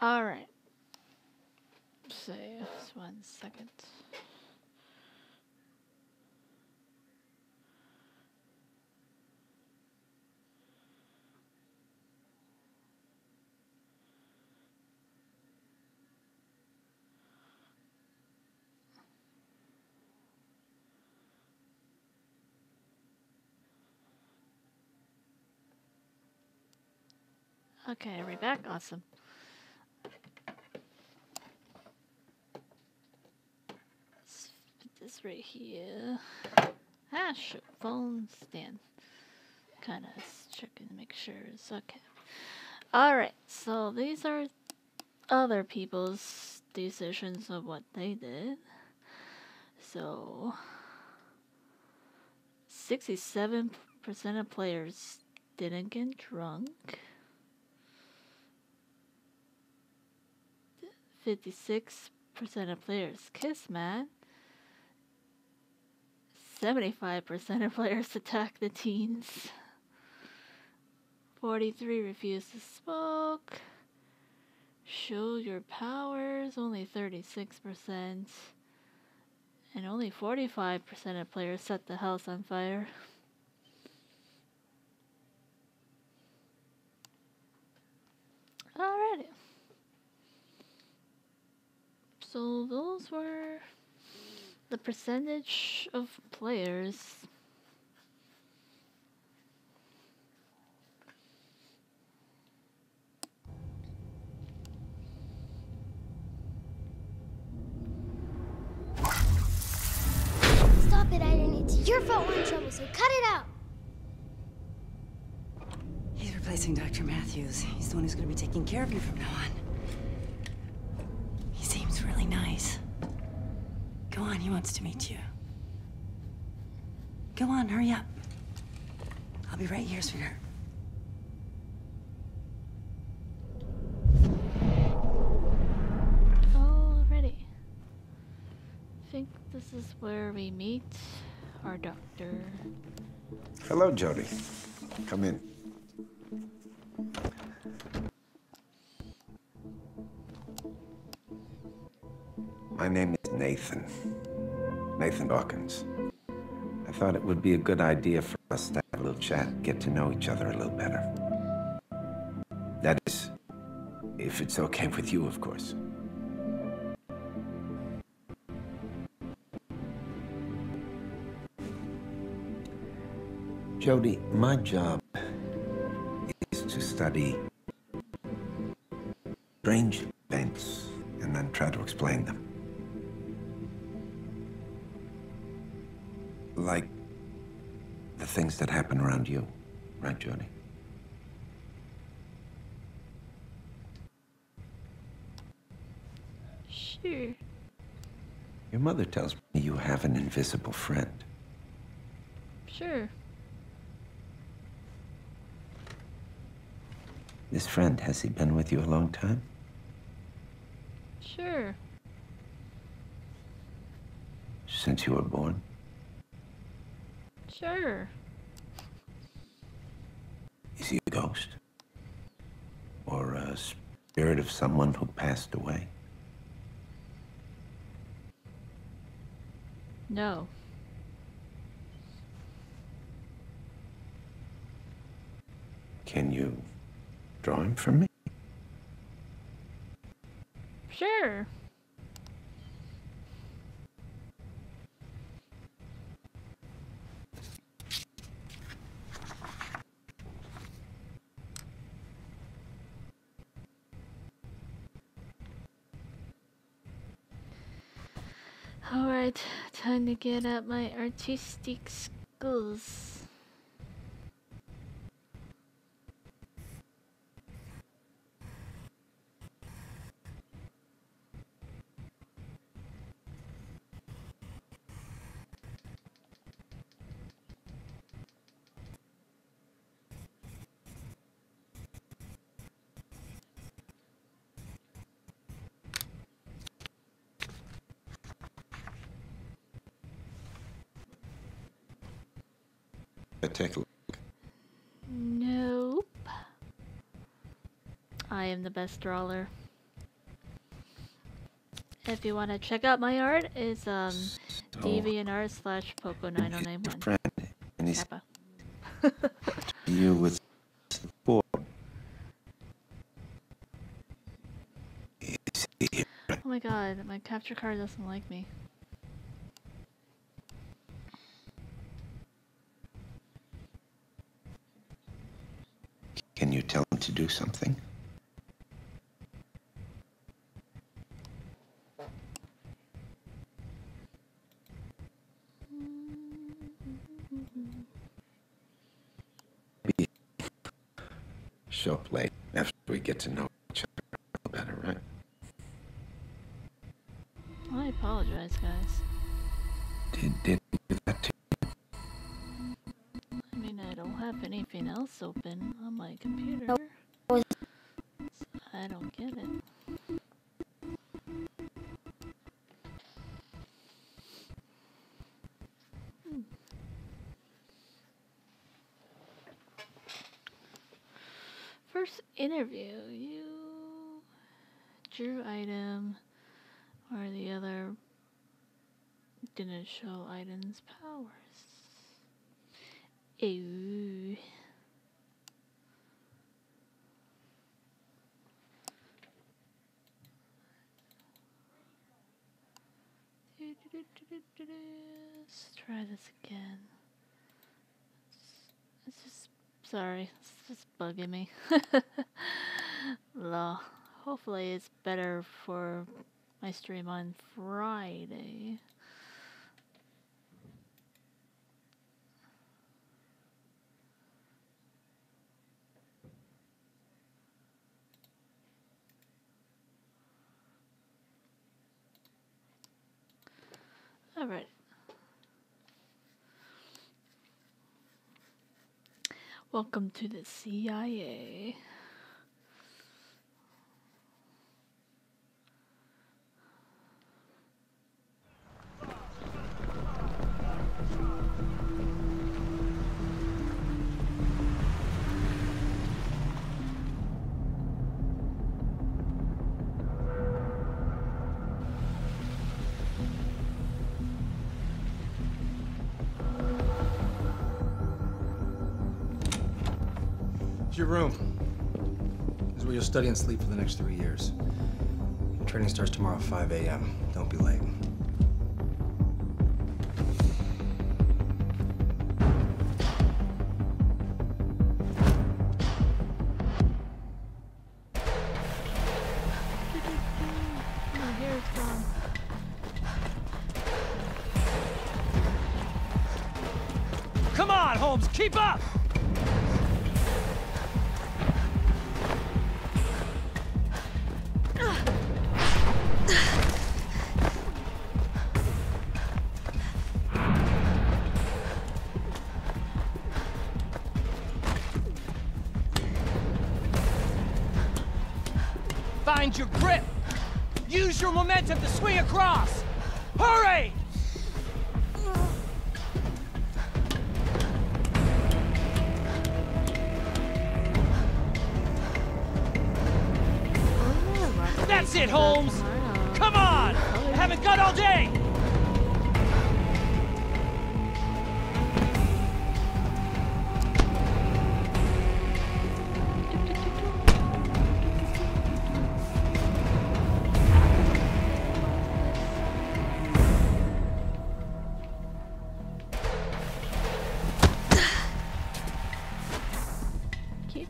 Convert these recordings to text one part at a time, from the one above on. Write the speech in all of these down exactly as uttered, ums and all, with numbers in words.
Alright. Say, just one second. Okay, are we back? Awesome. Let's put this right here. Ah, shoot. Phone stand. Kind of checking to make sure it's okay. Alright, so these are other people's decisions of what they did. So, sixty-seven percent of players didn't get drunk. fifty-six percent of players kiss Matt. seventy-five percent of players attack the teens. forty-three refuse to smoke. Show your powers, only thirty-six percent. And only forty-five percent of players set the house on fire. Alrighty. So those were the percentage of players. Stop it, Irene. It's your fault we're in trouble, so cut it out. He's replacing Doctor Matthews. He's the one who's going to be taking care of you from now on. He seems really nice. Go on, he wants to meet you. Go on, hurry up. I'll be right here, sweetheart. Alrighty. I think this is where we meet our doctor. Hello, Jody. Come in. My name is Nathan. Nathan Dawkins. I thought it would be a good idea for us to have a little chat, get to know each other a little better. That is, if it's okay with you, of course. Jody, my job is to study strange events and then try to explain them. Like the things that happen around you, right, Jody? Sure. Your mother tells me you have an invisible friend. Sure. This friend, has he been with you a long time? Sure. Since you were born? Sure. Is he a ghost? Or a spirit of someone who passed away? No. Can you draw him for me? Sure. Alright, time to get out my artistic skills. Take a look. Nope. I am the best drawer. If you want to check out my art, it's um DeviantArt slash Poco nine oh nine one. Friend, and he's Kappa. you with support. Is he here? Oh my god, my capture card doesn't like me. Can you tell him to do something? Maybe show up late after we get to know each other a little better, right? I apologize, guys. Did did he do that too? I mean, I don't have anything else open on my computer. So I don't get it. Hmm. First interview, you drew item, or the other didn't show items powers. Ew. Let's try this again. It's just, sorry, it's just bugging me. Law. Hopefully it's better for my stream on Friday. All right. Welcome to the C I A. It's your room. This is where you'll study and sleep for the next three years. Your training starts tomorrow at five A M Don't be late. My hair is gone. Come on, Holmes, keep up! Find your grip! Use your momentum to swing across! Hurry! That's it, Holmes! Come on! I haven't got all day! Kick.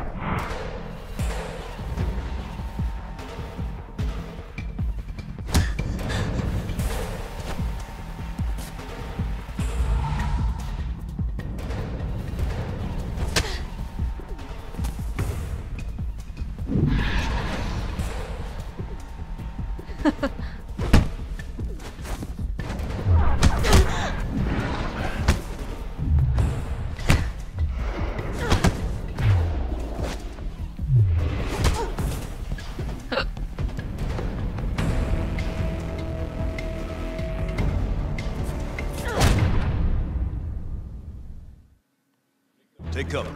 Take cover.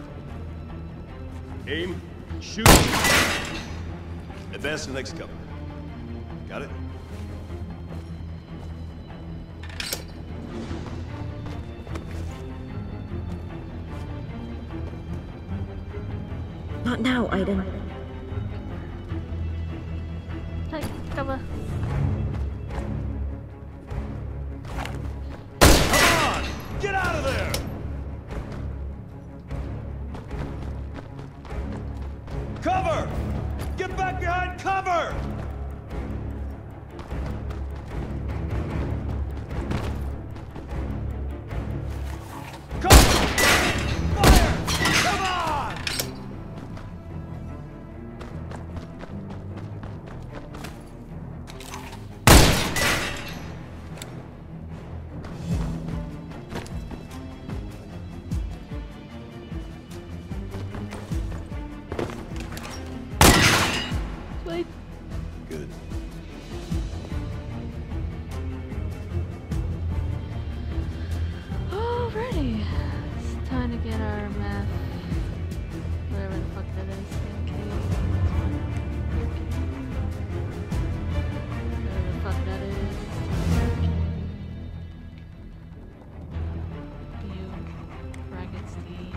Aim. Shoot. Advance to the next cover. Got it? Not now, Aiden. Take cover. Come on! Get out of there! Cover! Get back behind cover! Cover! Fire! Come on! Wait. Good. Alrighty. It's time to get our math. Whatever the fuck that is. Okay. Whatever the fuck that is. U, brackets D,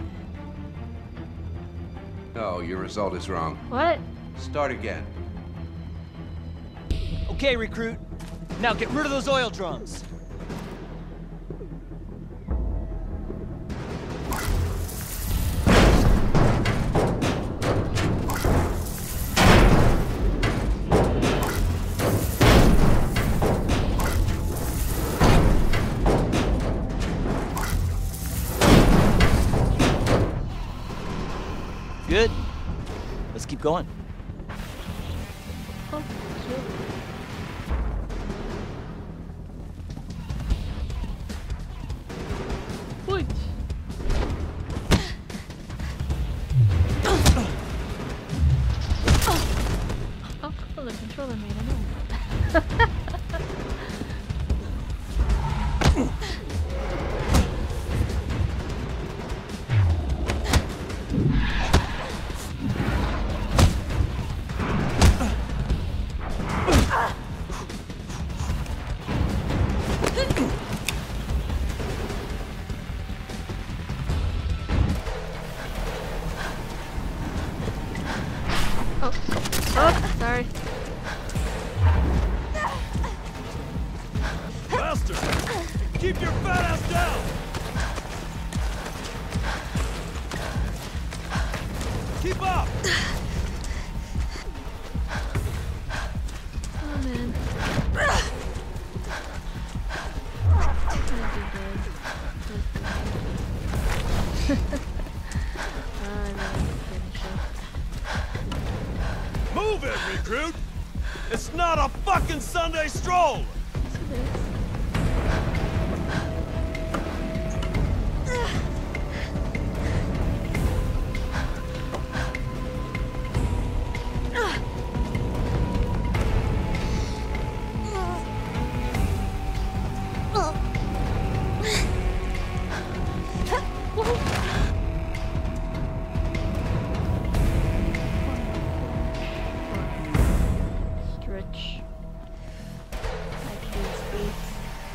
and... No, your result is wrong. What? Start again. Okay, recruit. Now get rid of those oil drums. Good. Let's keep going. Oh, shit. Wait. Oh, cool, the controller made a noise. Oh, oh, sorry. Bastard! Keep your fat ass down! Keep up! Oh man. I'd be dead. Oh, I really finish it. Move it, recruit! It's not a fucking Sunday stroll! Yes, it is. Stretch. Like these boots.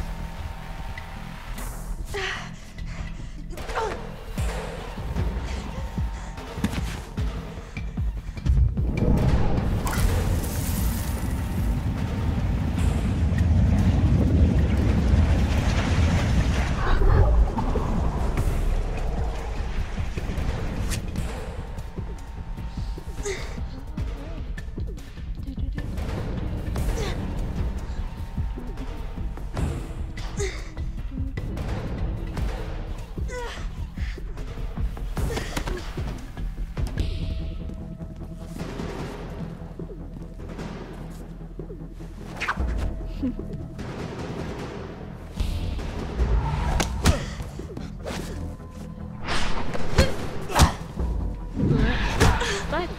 Bye.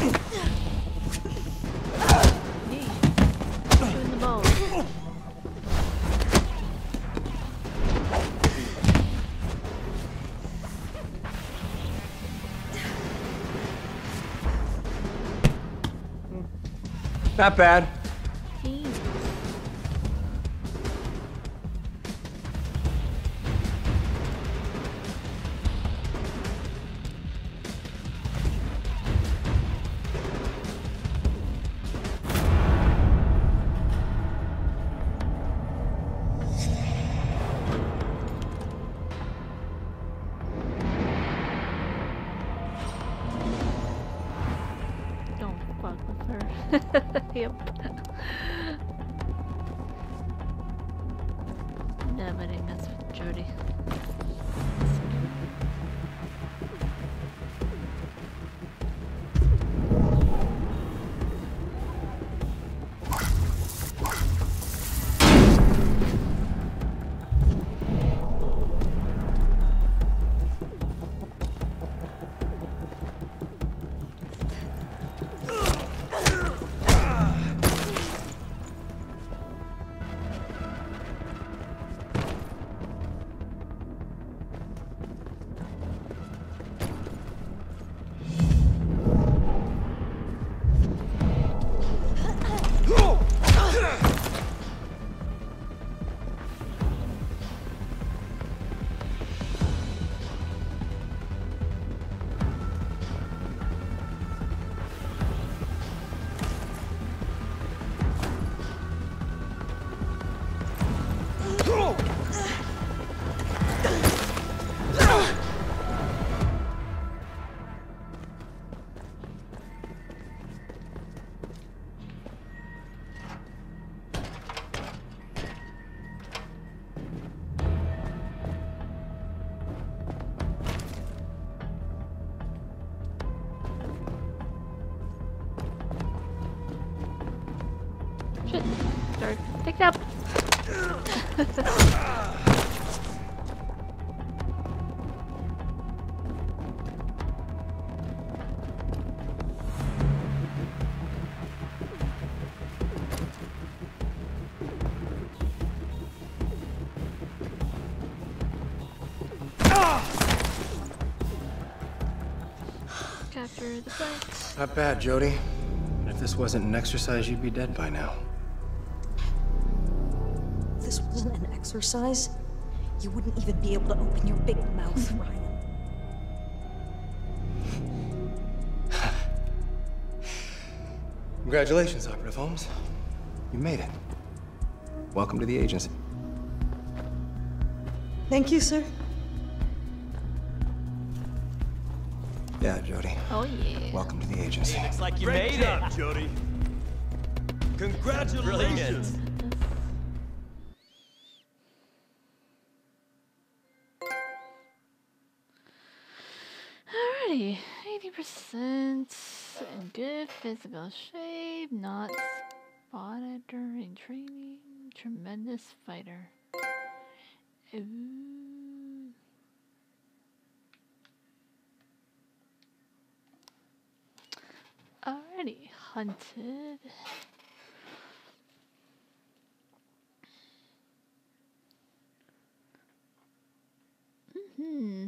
Hey, doing the ball. Not bad. Hey. Yep. Nobody mess with Jody. Shit. Start. Pick up. Capture the plane. Not bad, Jody. And if this wasn't an exercise, you'd be dead by now. If this wasn't an exercise, you wouldn't even be able to open your big mouth, Ryan. Congratulations, Operative Holmes. You made it. Welcome to the agency. Thank you, sir. Yeah, Jody. Oh yeah. Welcome to the agency. Looks like you Great made job, it. Jody. Congratulations. Brilliant. Alrighty, eighty percent in good physical shape, not spotted during training, tremendous fighter. Ooh. Alrighty, hunted. Mm-hmm.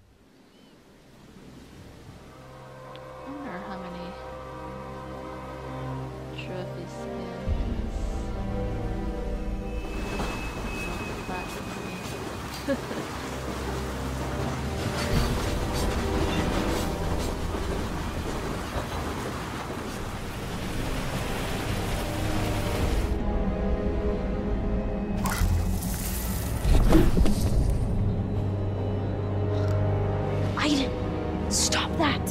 I wonder how many trophies he has. Aiden, stop that!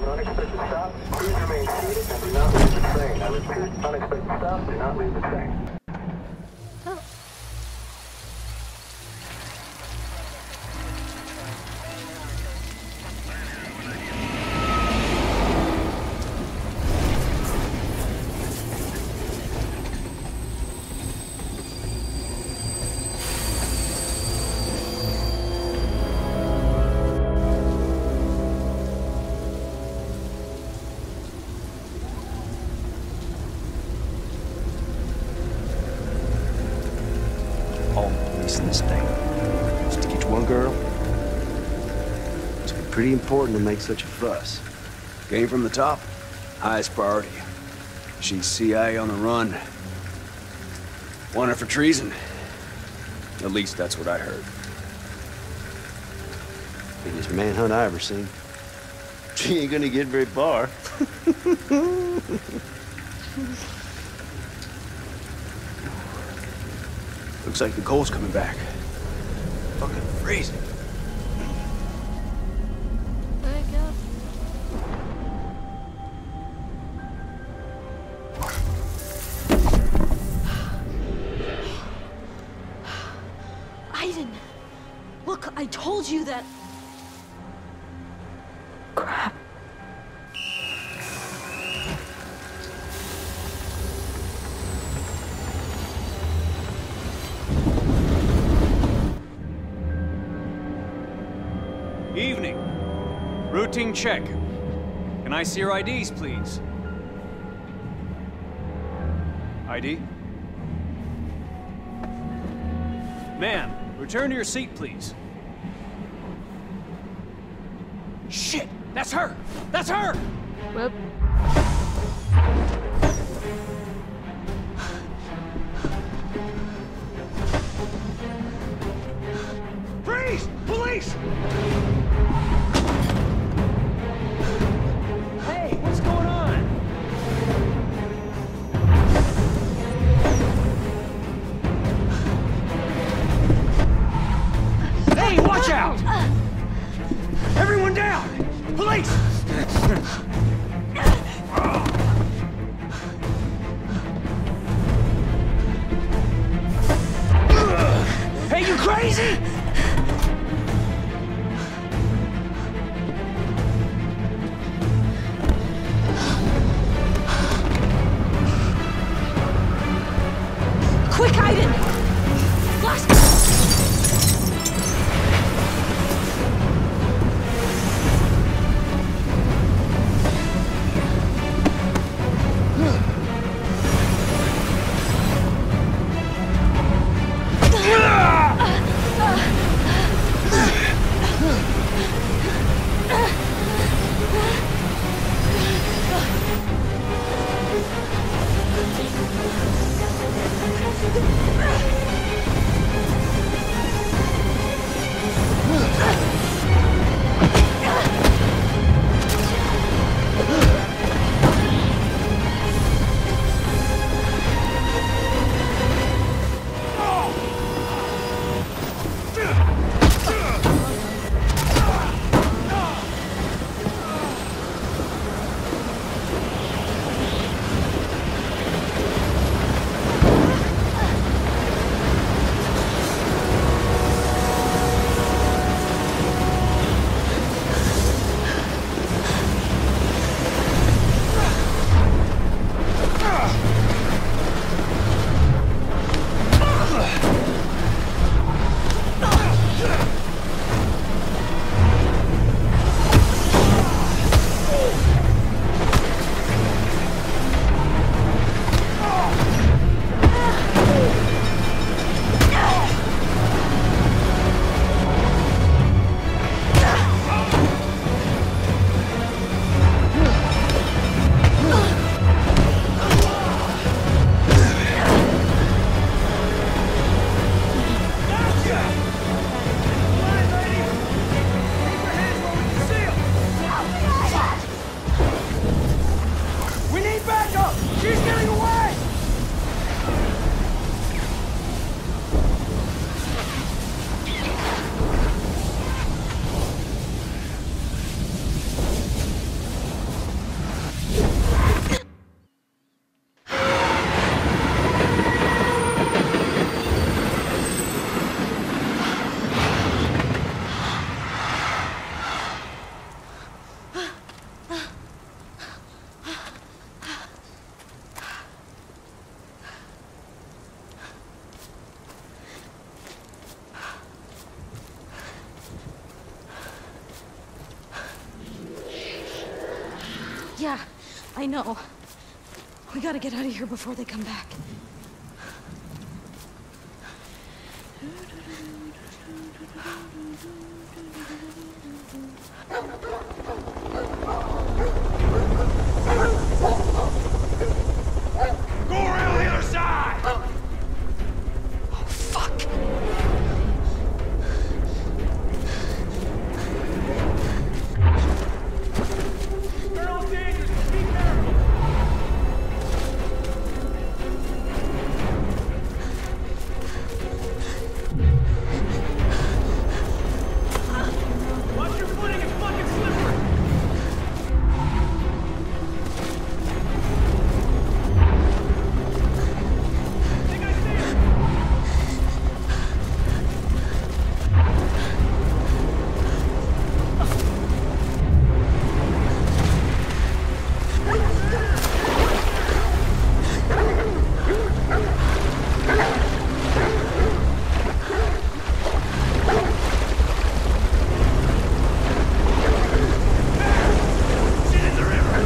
an unexpected stop. Please remain seated and do not leave the train. I repeat, unexpected stop, do not leave the train. Oh. In this thing. Just to get one girl? It's pretty important to make such a fuss. Came from the top. Highest priority. She's C I A on the run. Wanted for treason. At least that's what I heard. Biggest manhunt I ever seen. She ain't gonna get very far. Looks like the coal's coming back. Fucking freezing. Wake up. Aiden! Look, I told you that... Crap. Evening. Routine check. Can I see your I Ds, please? I D? Ma'am, return to your seat, please. Shit! That's her! That's her! Whoop. Freeze! Police! Hey, what's going on? Hey, watch out! Everyone down! Police! Hey, you crazy? Quick, Aiden! Last... Yeah, I know. We gotta get out of here before they come back. Go around the other side! Oh, fuck! They're all dangerous, be careful! Watch your footing, it's fucking slippery! Think I see him! Shit in the river!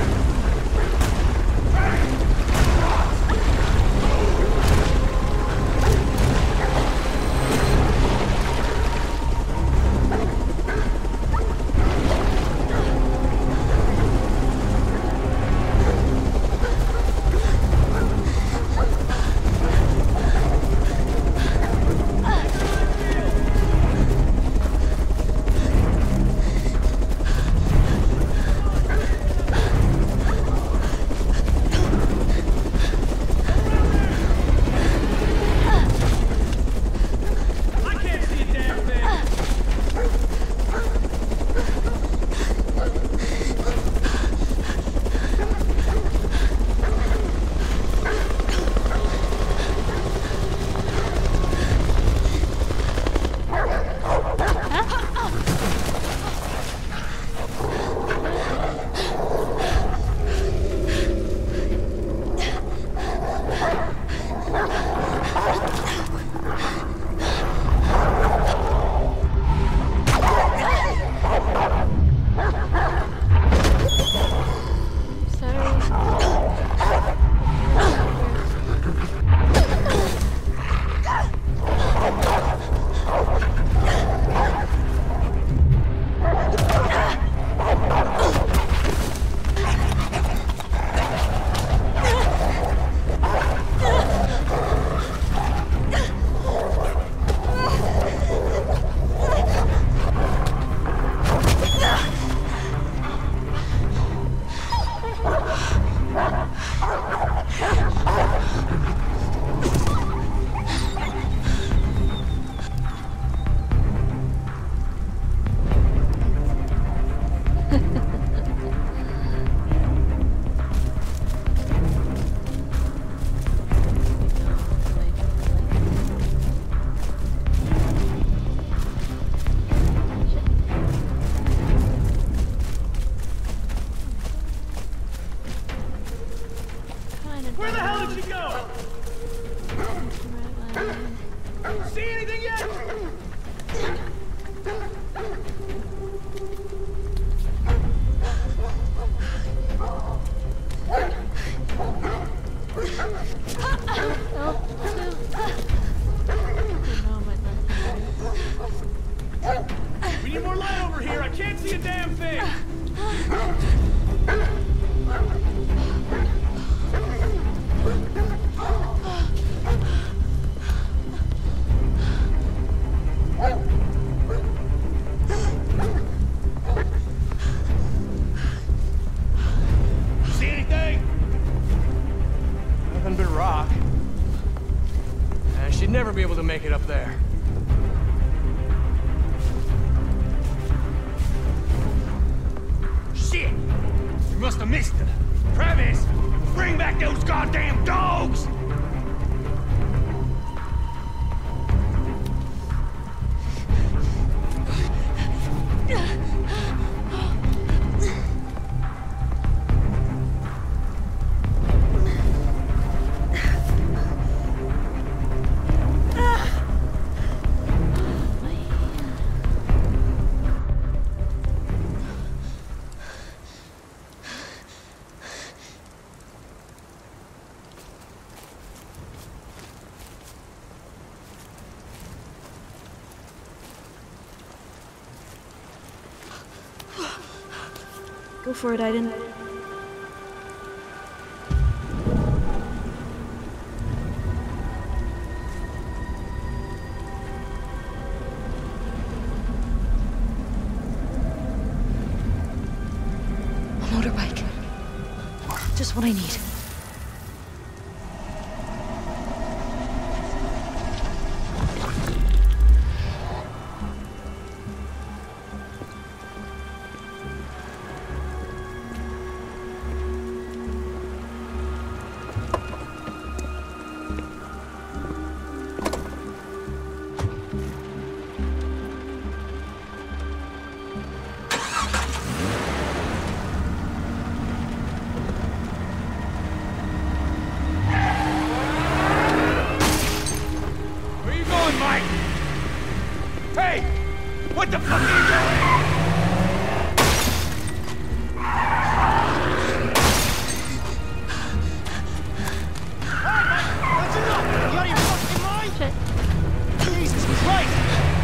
I can't see a damn thing! Where the hell did she go? See anything yet? We need more light over here. I can't see a damn thing. See anything? Nothing but rock. Uh, she'd never be able to make it up there. Shit! Go for it, Aiden. A motorbike. Just what I need. What the fuck are you doing? That's enough! You out of your fucking mind? Shit. Jesus Christ!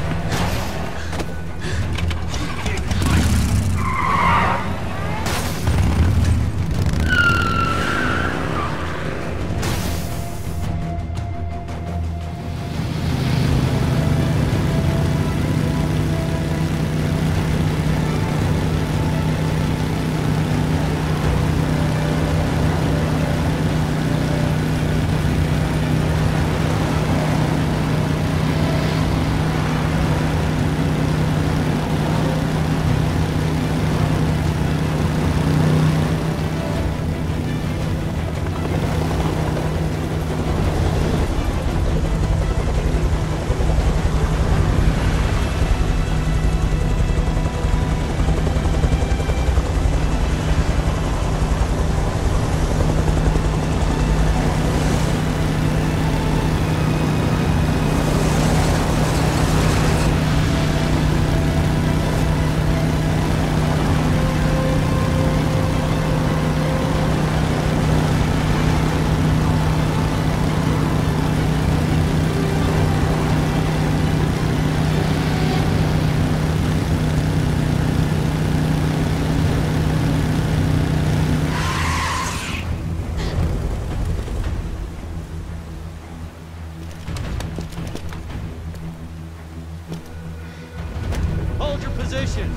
Positions.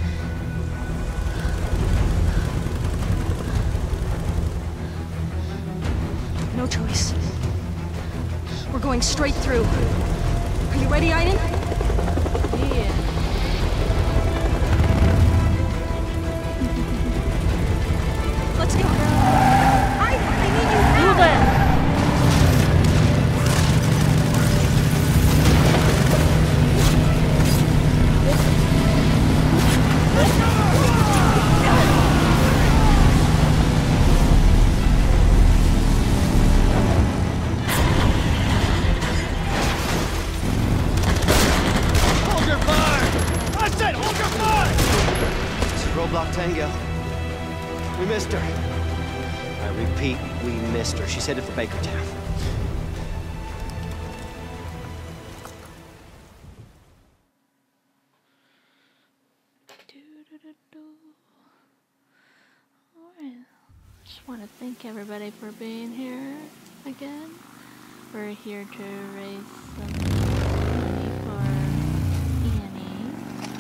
No choice. We're going straight through. Are you ready, Aiden? Yeah. Let's go. I, I need you now. Do that. Roadblock Tango. We missed her. I repeat, we missed her. She's headed for Bakertown. Alright. Just want to thank everybody for being here again. We're here to raise some money for Annie.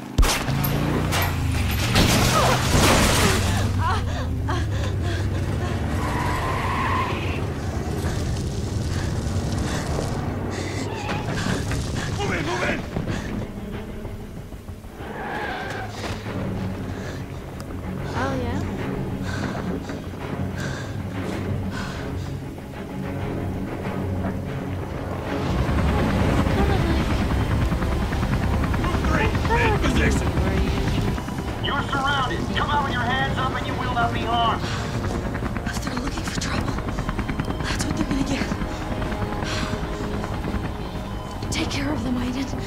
Move in, move in! Oh yeah? You're surrounded. Come out with your hands up and you will not be harmed. If they're looking for trouble, that's what they're gonna get. Take care of them, Aiden.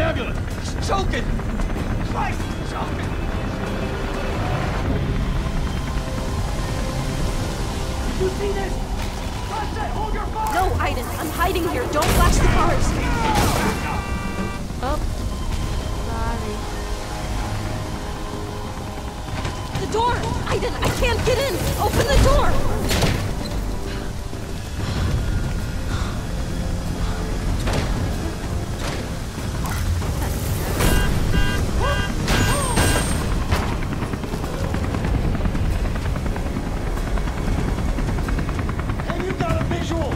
ambulance! He's choking! Christ, he's choking! You see this? I said hold your fire! No, Aiden, I'm hiding here. Don't flash the cars. Oh. Sorry. The door! Aiden, I can't get in! Open the door! Have you got a visual?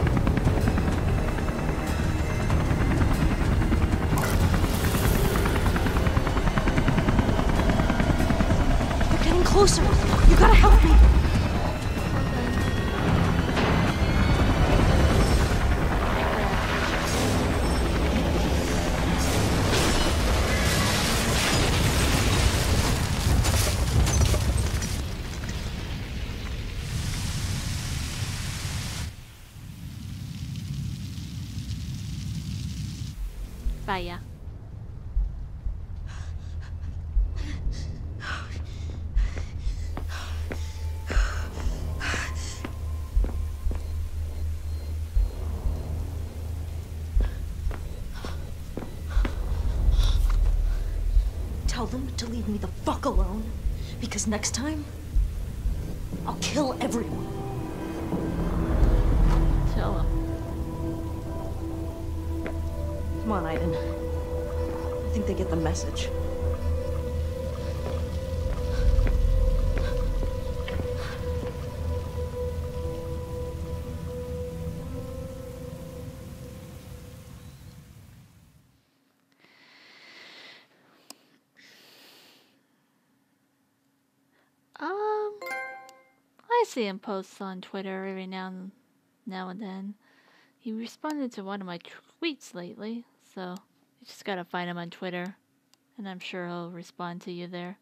They're getting closer. You gotta help me. Vaya. Tell them to leave me the fuck alone. Because next time, I'll kill everyone. Tell him. Come on, Aiden. I think they get the message. Um, I see him post on Twitter every now and now and then. He responded to one of my tweets lately, so you just gotta find him on Twitter, and I'm sure he'll respond to you there.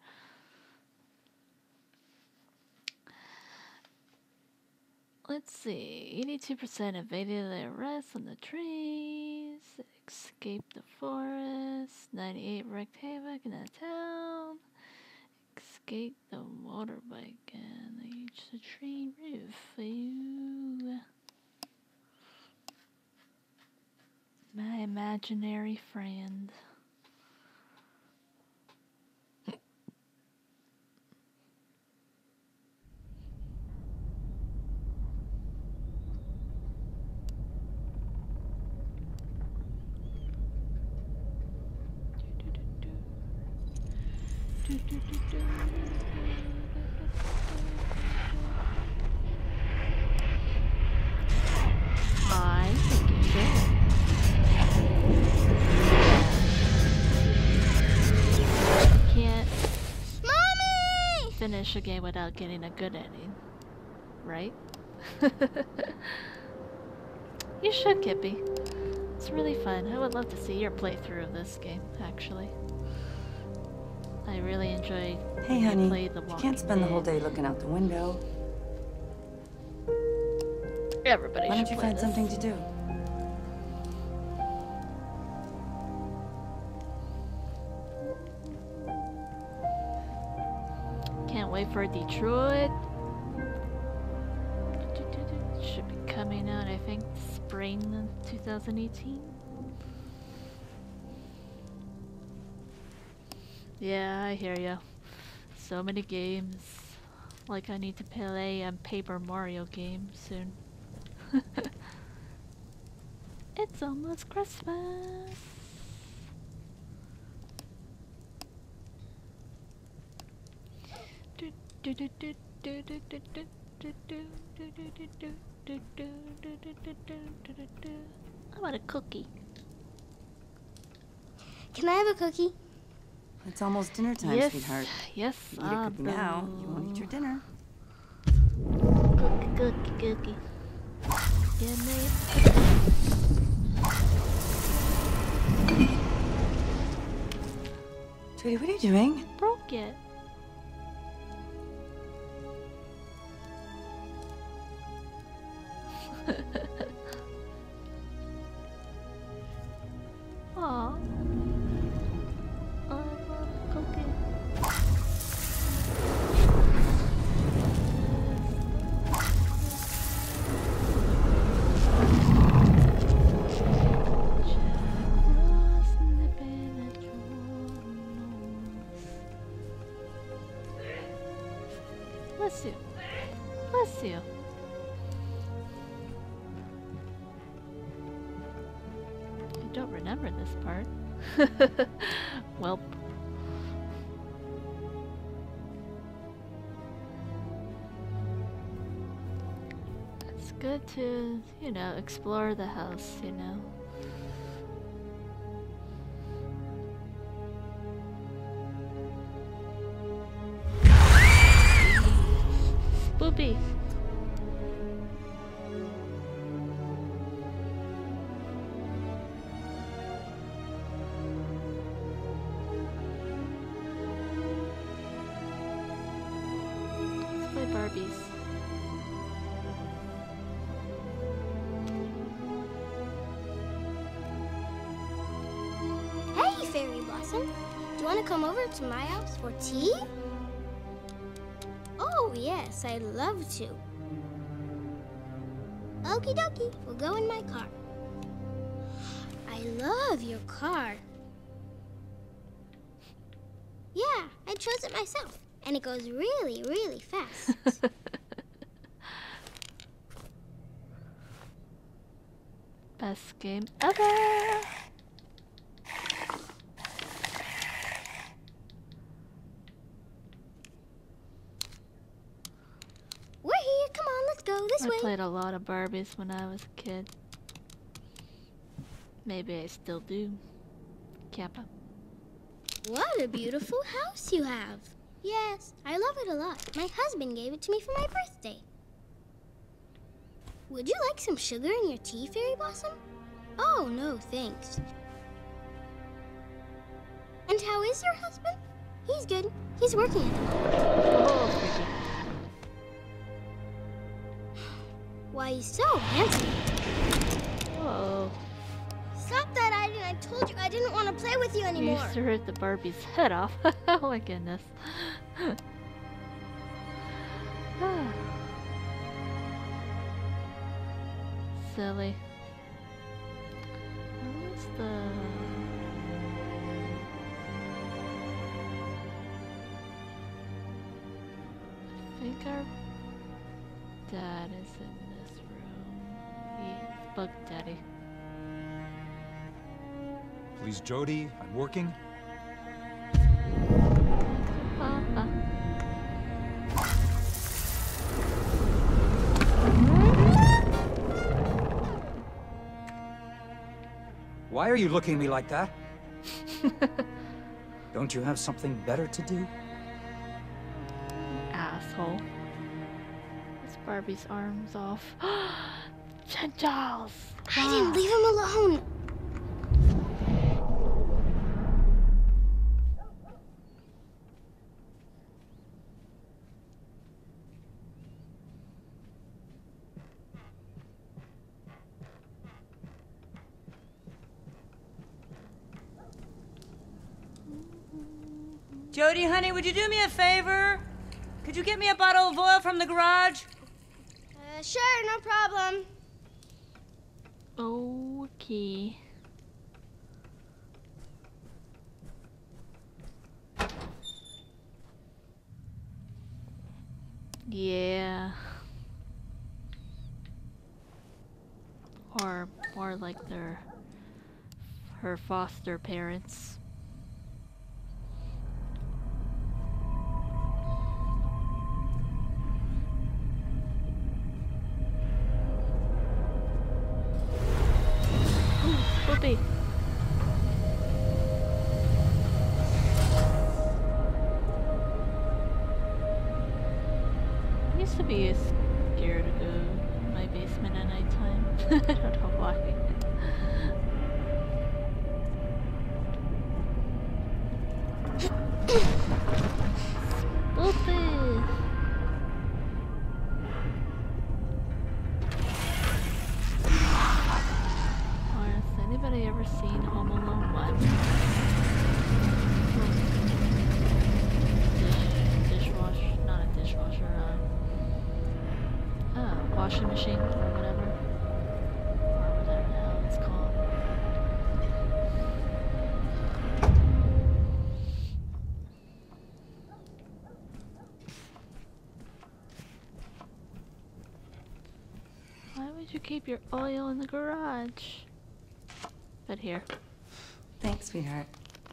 Let's see, eighty-two percent evaded the arrest on the trees, escaped the forest, ninety-eight wreaked havoc in the town, escaped the motorbike, and they reached the train roof. Ooh. My imaginary friend. I think you did. Can't Mommy! finish a game without getting a good ending, right? You should, Kippy. It's really fun. I would love to see your playthrough of this game, actually. I really enjoyed Hey, when honey, you played The you Walking can't spend the whole Dead. day looking out the window. Everybody Why should don't you play find this. something to do? Can't wait for Detroit. Should be coming out, I think, spring twenty eighteen. Yeah, I hear ya. So many games. Like I need to play a Paper Mario game soon. It's almost Christmas. I want a cookie. Can I have a cookie? It's almost dinner time, Yes, sweetheart. yes, If you eat a cookie now, you won't eat your dinner. Cookie, cookie, cookie. Give me Sweetie, what are you doing? broke it. Aw. don't remember this part. Welp. It's good to, you know, explore the house, you know. Spoopy. Let's play Barbies. Hey, Fairy Blossom. Do you want to come over to my house for tea? Oh, yes, I'd love to. Okie dokie, we'll go in my car. I love your car. Yeah, I chose it myself, and it goes really, really fast. Best game ever! We're here, come on, let's go this I way. played a lot of Barbies when I was a kid. Maybe I still do. Kappa. What a beautiful house you have. Yes, I love it a lot. My husband gave it to me for my birthday. Would you like some sugar in your tea, Fairy Blossom? Oh, no, thanks. And how is your husband? He's good. He's working at the moment. Oh, Why, he's so handsome. whoa. Stop that, Aiden. I told you I didn't want to play with you You anymore. used to hurt the Barbie's head off. Oh my goodness. Silly. What's the... I think our dad is in this room. He's Bug Daddy. Please, Jody, I'm working. Papa. Why are you looking at me like that? Don't you have something better to do? Asshole. It's Barbie's arms off. Gentiles! Aiden, leave him alone. Jody, honey, would you do me a favor? Could you get me a bottle of oil from the garage? Uh, sure, no problem. Okay. Yeah. Or more like their her foster parents. Whoopee. I used to be scared to go in my basement at nighttime. I don't know why. Whoopee. Has anybody ever seen Home Alone one? Dish, dishwasher, not a dishwasher, uh, uh, washing machine or whatever. Or whatever the hell it's called. Why would you keep your oil in the garage? But here. Thanks, sweetheart.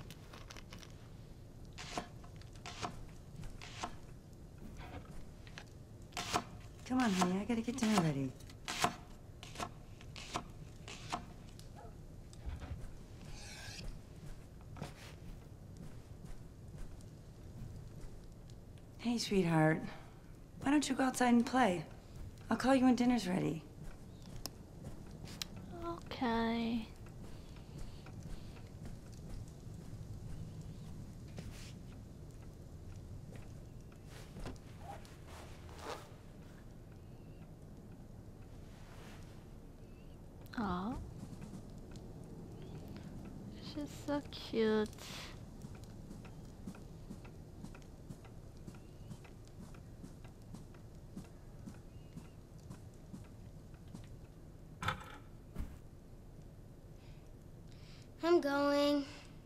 Come on, honey. I gotta get dinner ready. Hey, sweetheart. Why don't you go outside and play? I'll call you when dinner's ready. Okay. Aw. She's so cute. I'm going.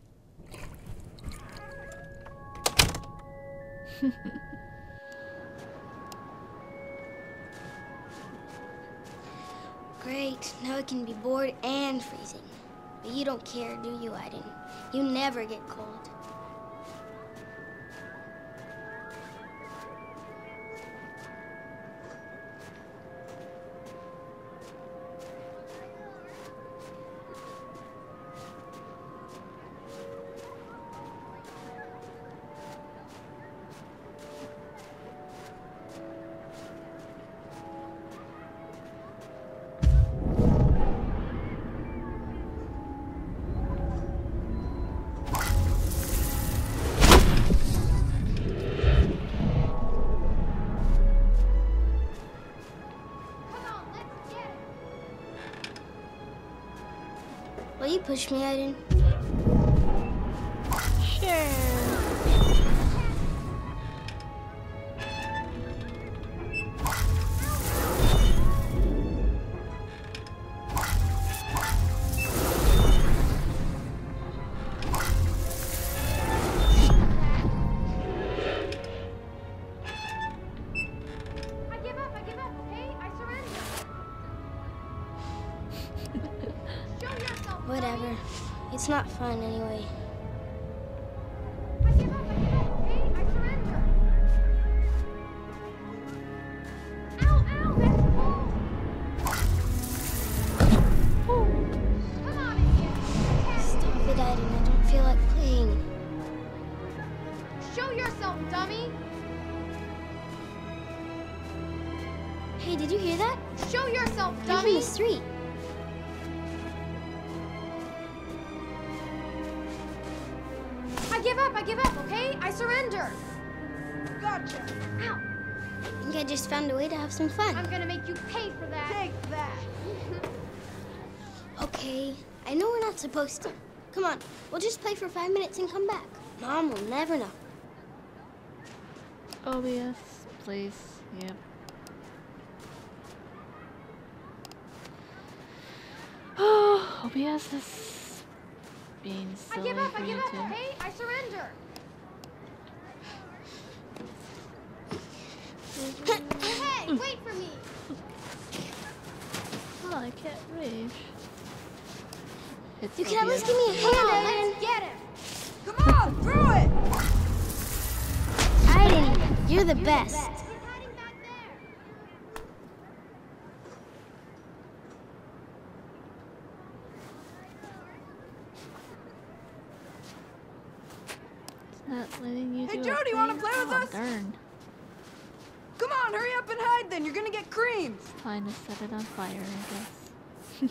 Great. Now I can be bored and freezing. But you don't care, do you, Aiden? You never get cold. Will you push me, Aiden? Sure. Whatever. It's not fun anyway. Stop it, Aiden. I don't feel like playing. Show yourself, dummy! Hey, did you hear that? Show yourself, They're dummy! in the street. I give up, I give up, okay? I surrender! Gotcha! Ow! I think I just found a way to have some fun. I'm gonna make you pay for that! Take that! Okay, I know we're not supposed to. Come on, we'll just play for five minutes and come back. Mom will never know. O B S, please. Yep. Oh, O B S is being I silly give up, for I you give up, too. okay? I surrender! Hey, wait for me! Oh, I can't reach. It's You can at least give me a Come on, hand, Aiden. let's get him! Come on, through it! Aiden, you're the best. He's hiding back there! It's not letting you Hey, do Jody, a wanna thing? play with Oh, us? darn. Come on, hurry up and hide then. You're gonna get creamed. It's time to set it on fire, I guess.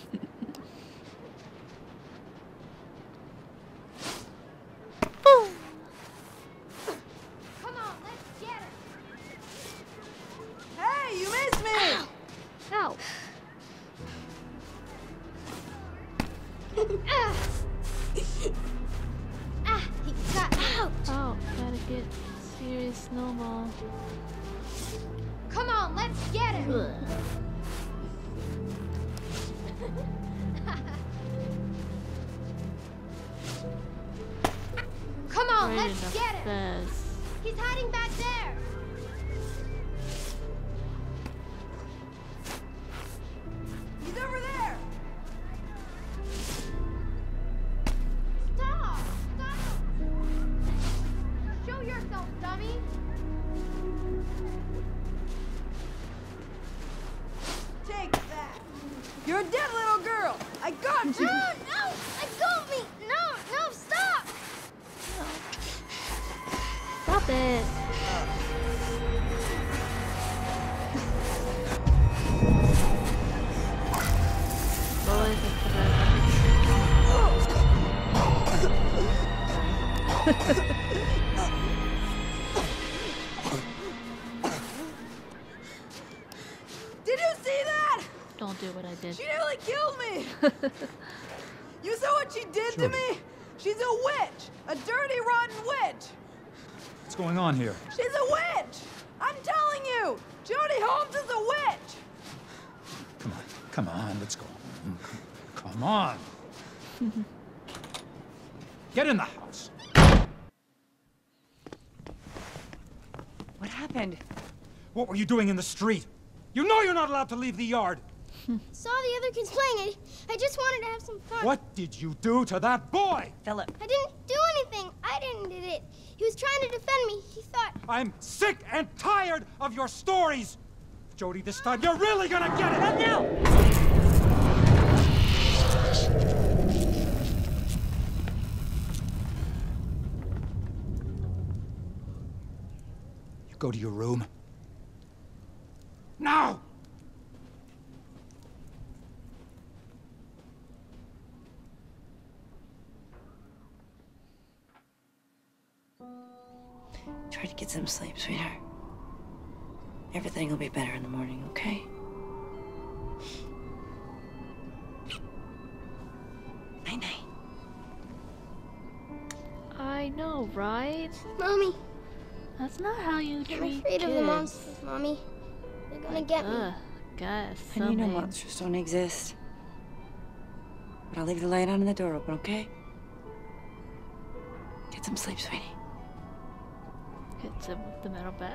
Come on, let's get him! Hey, you missed me! Ow! ah, ah, he got out. Oh, gotta get serious snowball. Come on, let's get him! Ugh. Come on, Right let's in the get him! face. He's hiding back there! He's over there! Did you see that? Don't do what I did. She nearly killed me. You saw what she did to me? She's a witch. A dirty, rotten witch. What's going on here? She's a witch. I'm telling you. Jody Holmes is a witch. Come on, come on, let's go. Come on. Get in the house. What happened? What were you doing in the street? You know you're not allowed to leave the yard. Saw the other kids playing it. I just wanted to have some fun. What did you do to that boy? Philip. I didn't do anything. I didn't did it. He was trying to defend me. He thought... I'm sick and tired of your stories. Jody, this time you're really gonna get it. Not now. You go to your room. Now! Try to get some sleep, sweetheart. Everything will be better in the morning, okay? Night-night. I know, right? Mommy. That's not how you I'm treat afraid kids. of the monsters, Mommy. They're gonna get me. Ugh, guys, And you know something. monsters don't exist. But I'll leave the light on and the door open, okay? Get some sleep, sweetie. Hits him with the metal bat.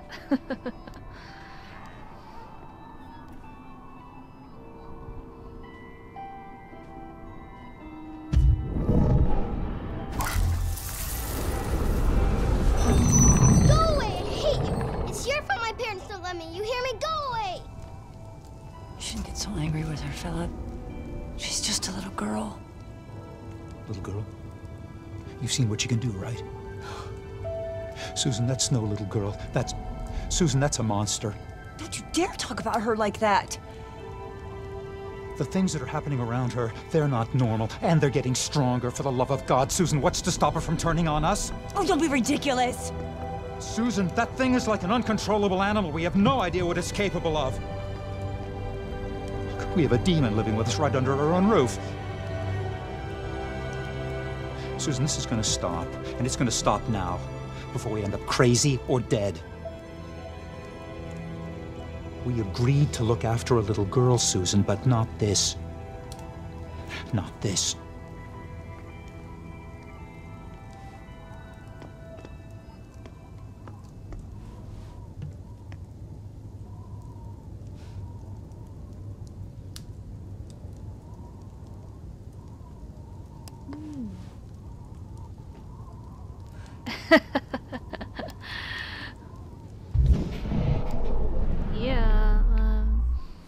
Go away! I hate you! It's your fault my parents don't let me. You hear me? Go away! You shouldn't get so angry with her, Philip. She's just a little girl. Little girl, you've seen what you can do, right? Susan, that's no little girl. That's... Susan, that's a monster. Don't you dare talk about her like that! The things that are happening around her, they're not normal, and they're getting stronger. For the love of God, Susan, what's to stop her from turning on us? Oh, don't be ridiculous! Susan, that thing is like an uncontrollable animal. We have no idea what it's capable of. We have a demon living with us right under our own roof. Susan, this is gonna stop, and it's gonna stop now, before we end up crazy or dead. We agreed to look after a little girl, Susan, but not this. Not this. Yeah, um...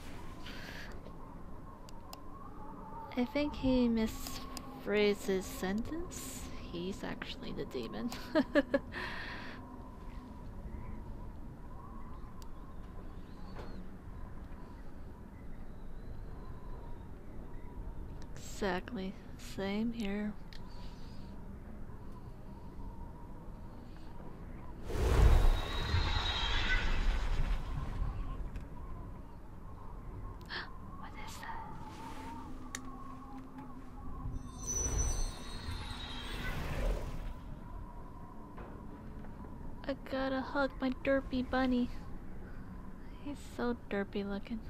I think he misphrased his sentence. He's actually the demon. Exactly. Same here. What is that? I gotta hug my derpy bunny. He's so derpy looking.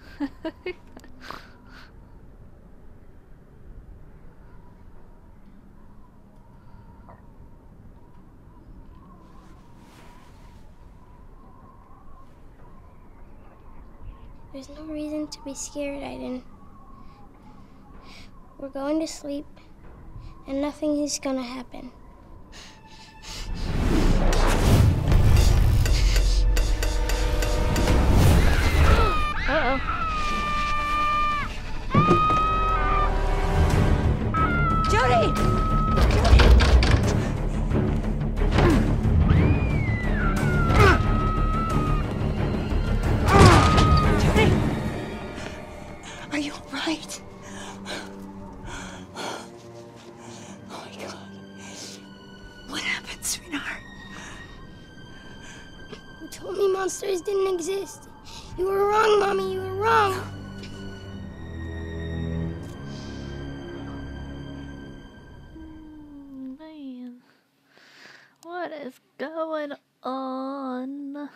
There's no reason to be scared, Aiden. We're going to sleep, and nothing is gonna happen. Uh-oh. Jody! Are you all right? Oh my God. sweetheart. You told me monsters didn't exist. You were wrong, Mommy. You were wrong. Man, what is going on?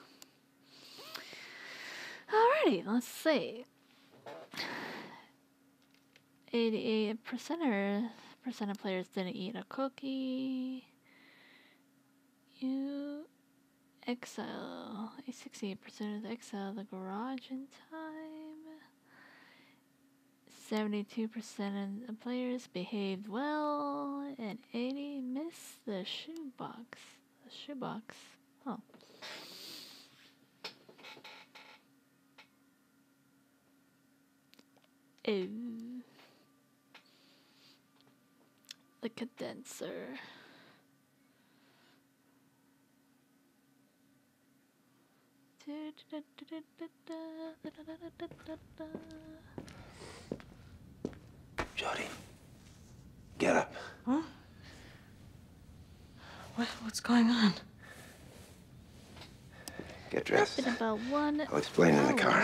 Alrighty, let's see. eighty-eight percent percent of players didn't eat a cookie. You exile. sixty-eight percent of exile the garage in time. seventy-two percent of the players behaved well, and eighty missed the shoebox. The shoebox. Oh. Oh. The condenser. Jody, get up. Huh? What, what's going on? Get dressed. In about one I'll explain in the car.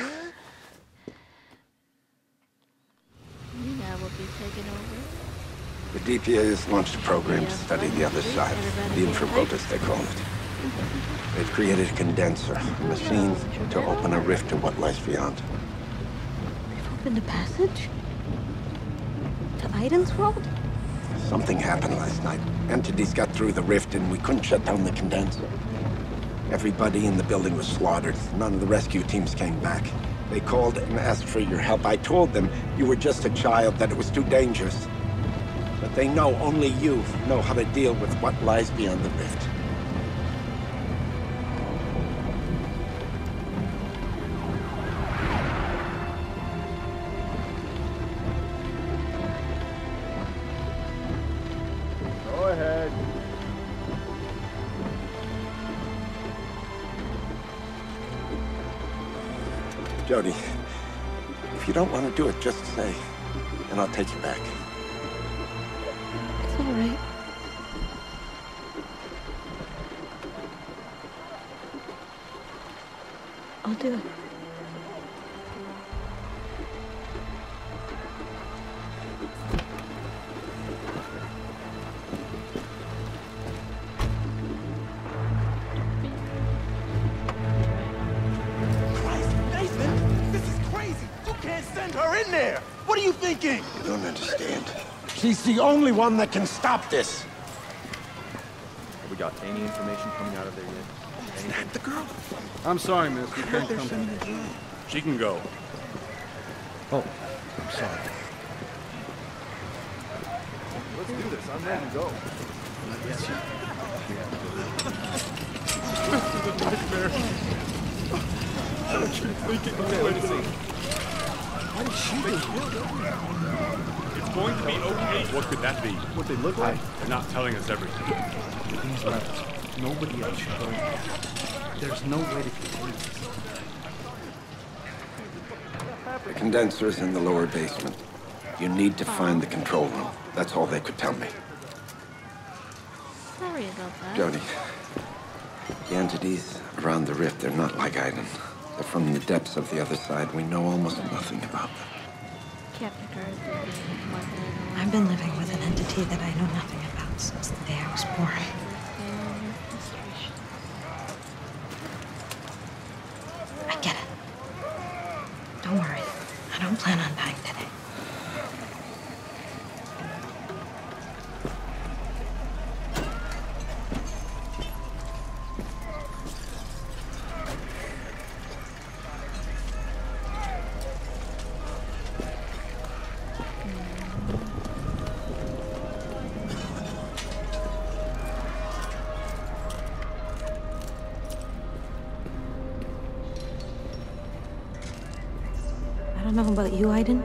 Nina will be taking over. The D P A has launched a program to study the other side, the infraworld as they call it. They've created a condenser, a machine to open a rift to what lies beyond. They've opened a passage? To Aiden's world? Something happened last night. Entities got through the rift and we couldn't shut down the condenser. Everybody in the building was slaughtered. None of the rescue teams came back. They called and asked for your help. I told them you were just a child, that it was too dangerous. But they know only you know how to deal with what lies beyond the rift. Go ahead. Jody, if you don't want to do it, just say, and I'll take you back. It's all right. I'll do it. Her in there! What are you thinking? You don't understand. She's the only one that can stop this. Have we got any information coming out of there yet? Is that the girl? I'm sorry, miss. We can't come. She can go. Oh, I'm sorry. Let's do this. I'm ready to go. Yes, This is a nightmare. I keep thinking of anything. What is she doing? It's going to be okay. What could that be? What they look like? They're not telling us everything. These levels. Nobody else should go. There's no way to contain this. The condenser's in the lower basement. You need to find the control room. That's all they could tell me. Sorry about that. Jody, the entities around the rift, they're not like Aiden. They're from the depths of the other side. We know almost nothing about them. Captain Garth. I've been living with an entity that I know nothing about since the day I was born. I get it. Don't worry. I don't plan on dying today. I don't know about you, Aiden,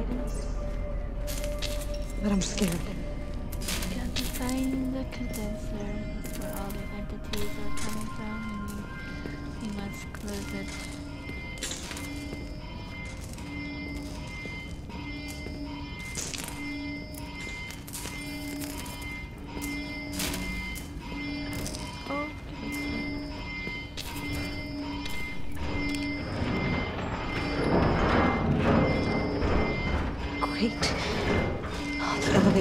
but I'm scared. Got to find the condenser. That's where all the entities are coming from, and we must close it.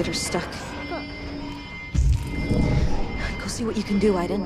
elevator's stuck. Go see what you can do, Aiden.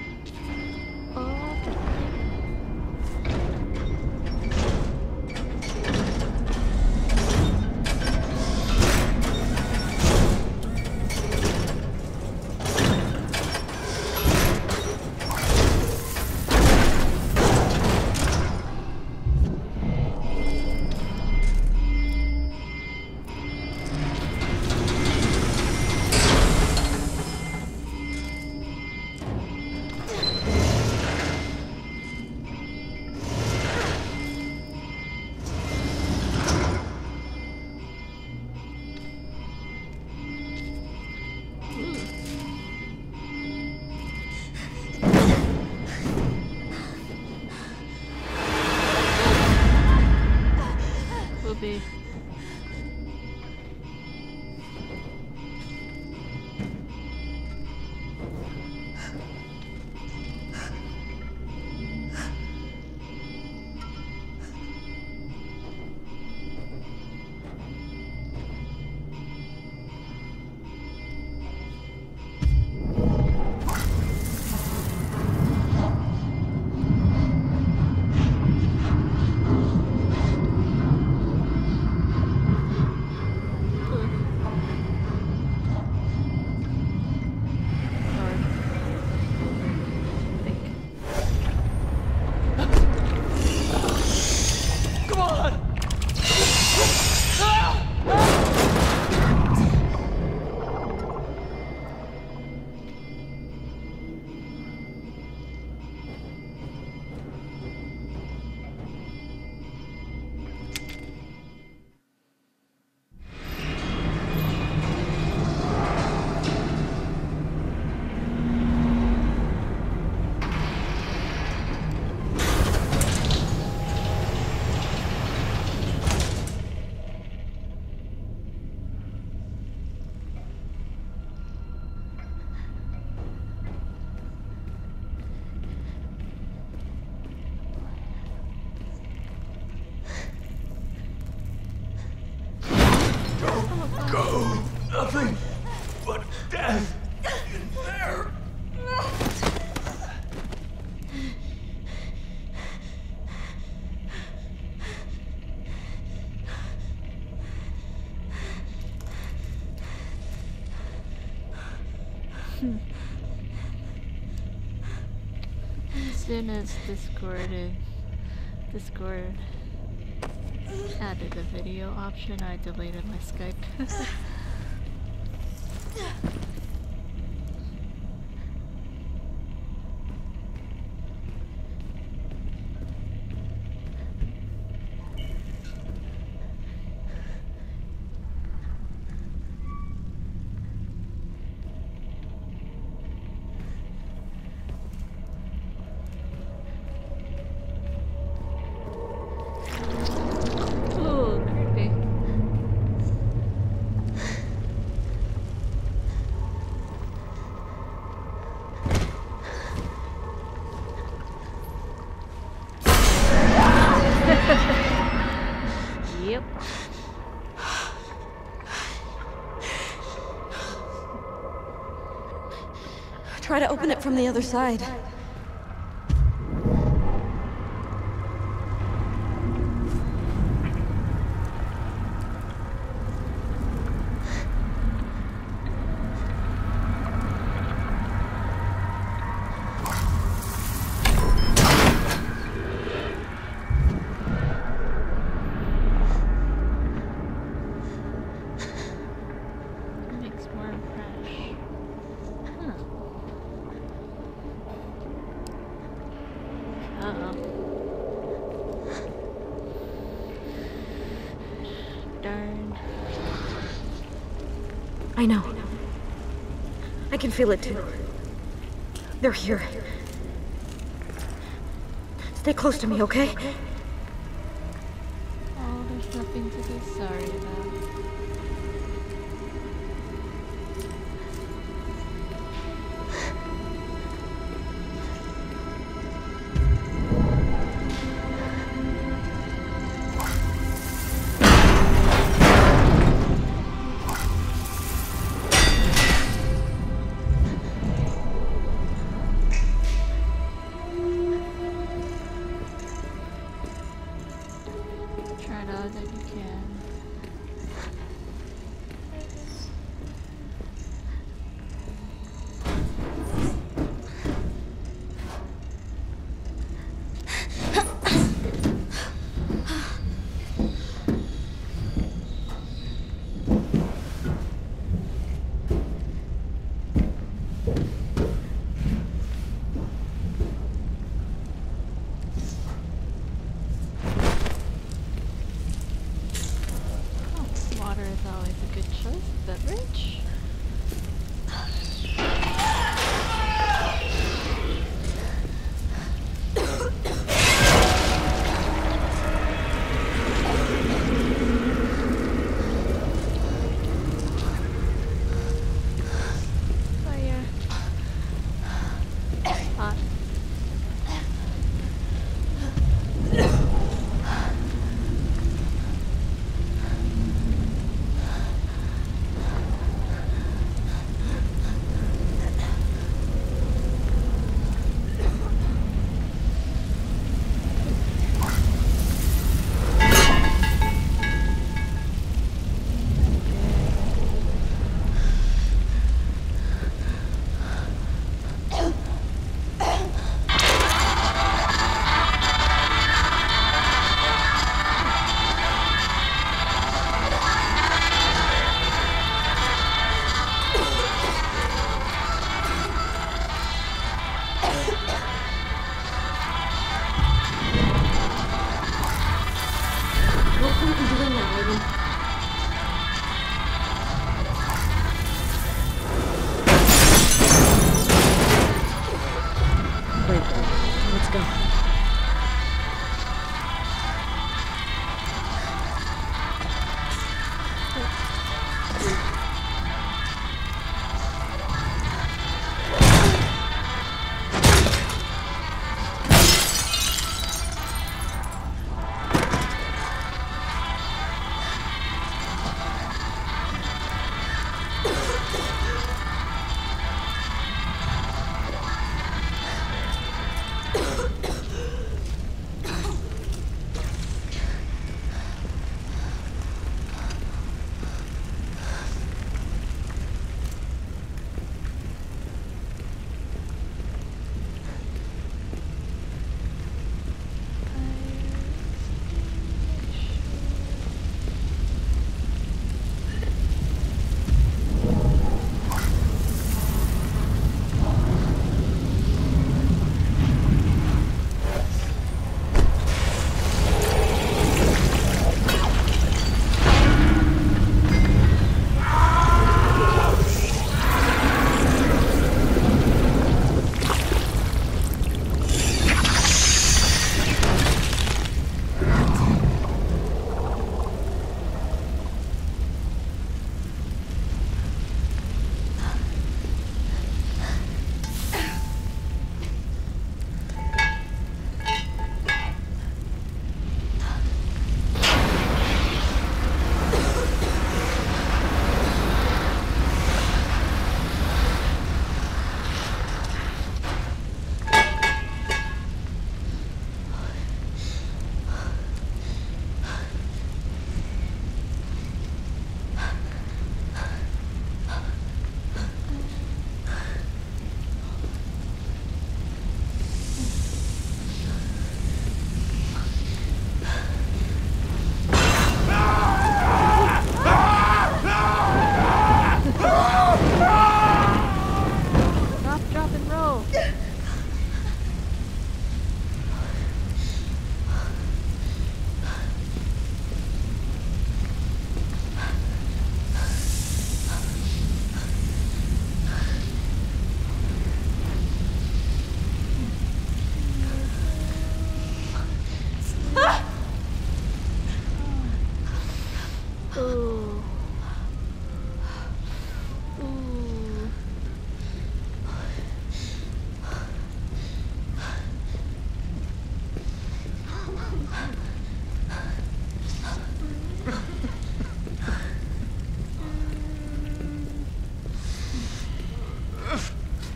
Be. Go! Nothing but death in there! As soon as Discord, Discord added the video option, I deleted my Skype. Yep. Try to open it from the other side. Makes more fresh. Huh. Uh-oh. Darn. I know. I can feel it too. They're here. Stay close to me, okay? Oh, there's nothing to be sorry about.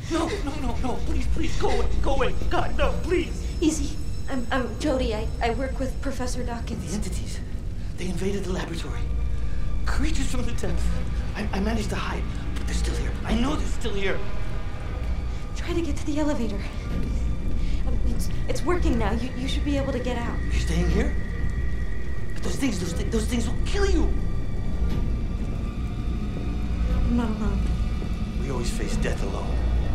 No, no, no, no. Please, please, go away. Go away. God, no, please. Easy. I'm, I'm Jody. I, I work with Professor Dawkins. The entities, they invaded the laboratory. Creatures from the depths. I, I managed to hide, but they're still here. I know they're still here. Try to get to the elevator. Um, It's, it's working now. You, you should be able to get out. You're staying here? But those things, those, th those things will kill you. I'm not alone. We always face death alone.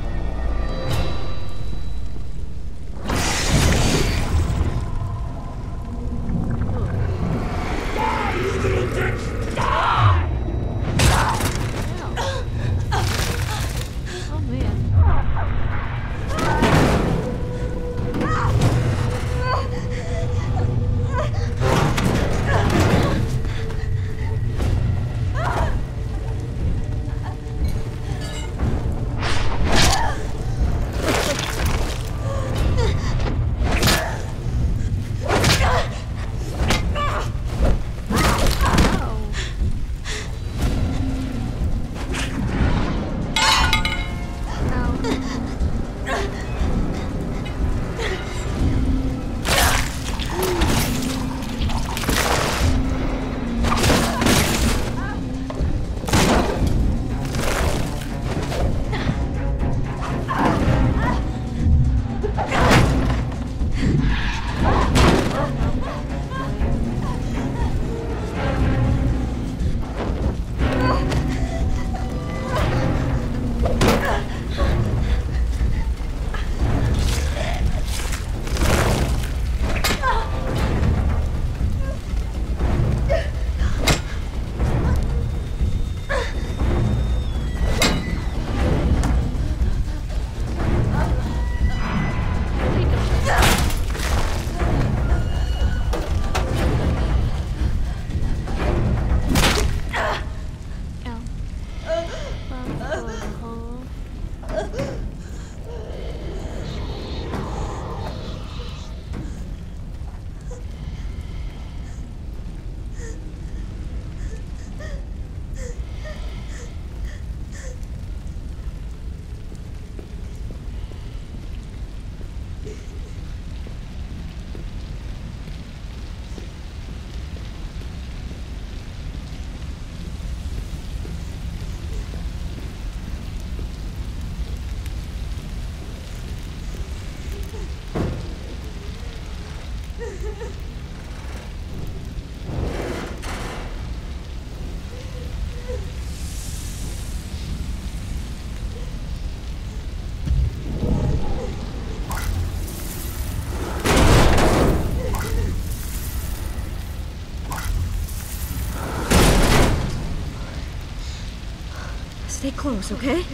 Stay close, okay?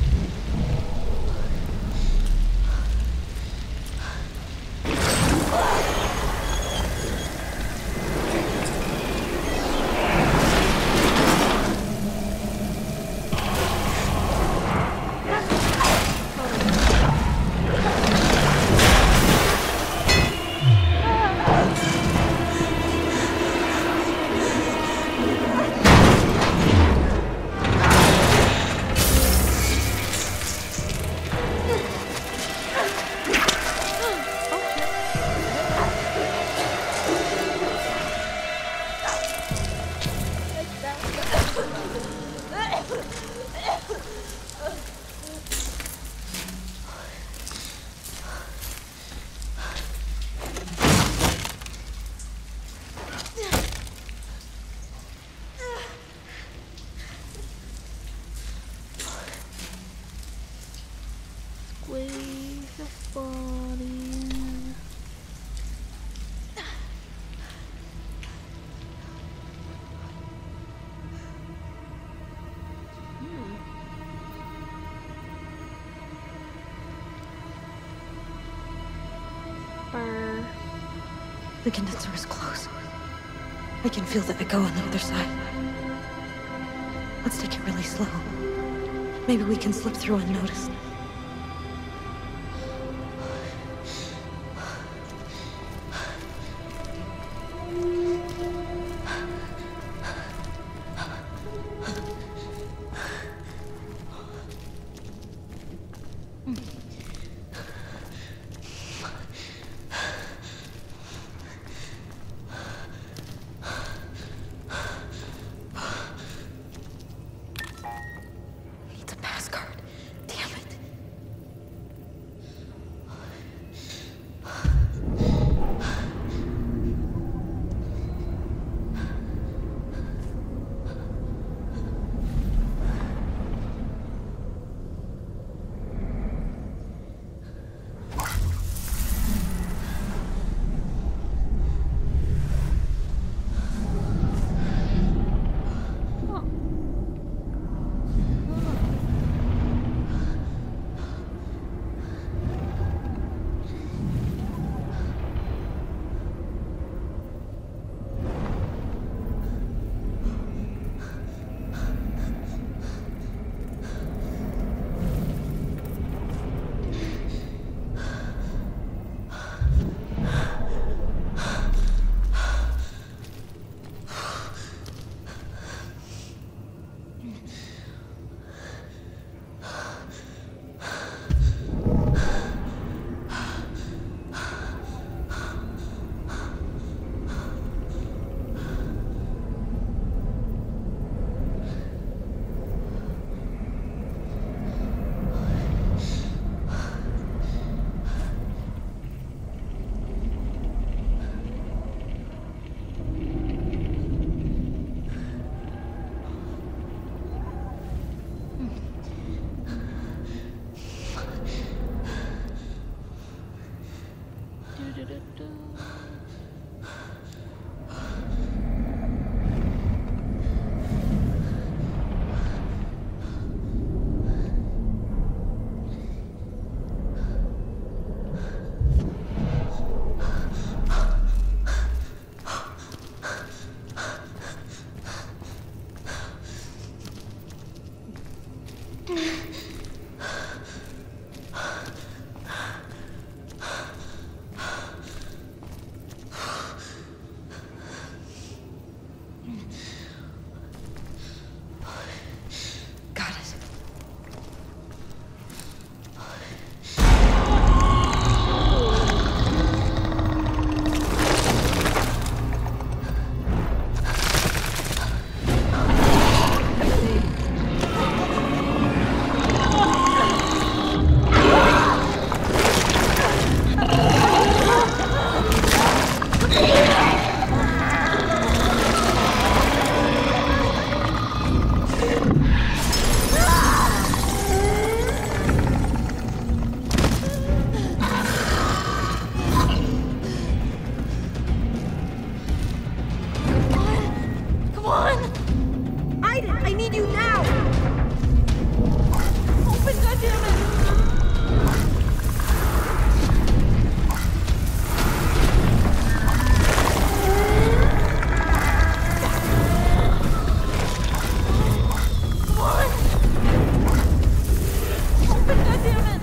Squeeze the body in. Hmm. Burr. The condenser is close. I can feel the echo on the other side. Let's take it really slow. Maybe we can slip through unnoticed. Got it. Come on! Aiden, I need you now! Open, goddammit! Come on! Open, goddammit!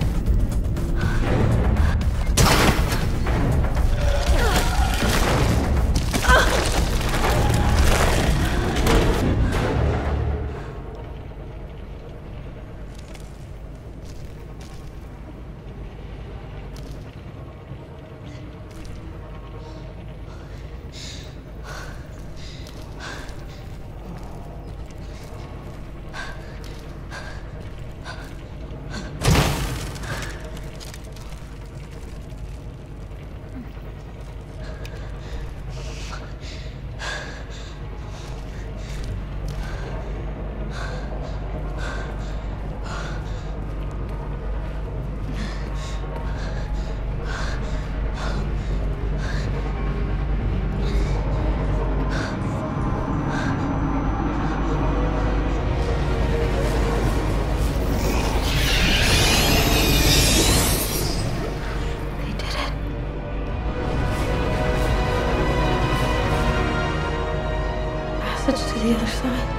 Passage to the other side.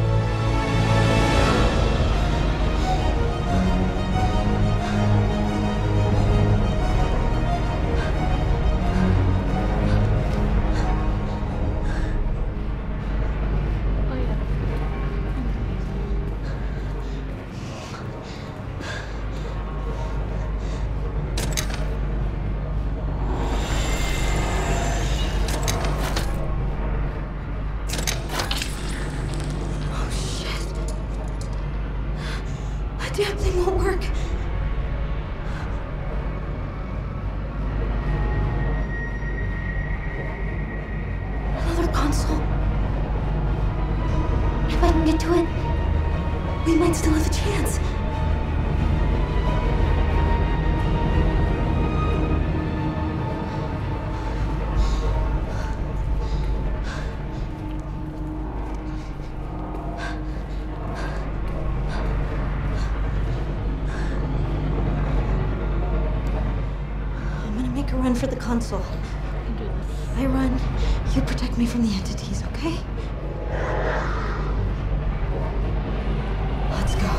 Damn thing won't work. Another console. If I can get to it, we might still have a chance. Make a run for the console. I run, you protect me from the entities, okay? Let's go.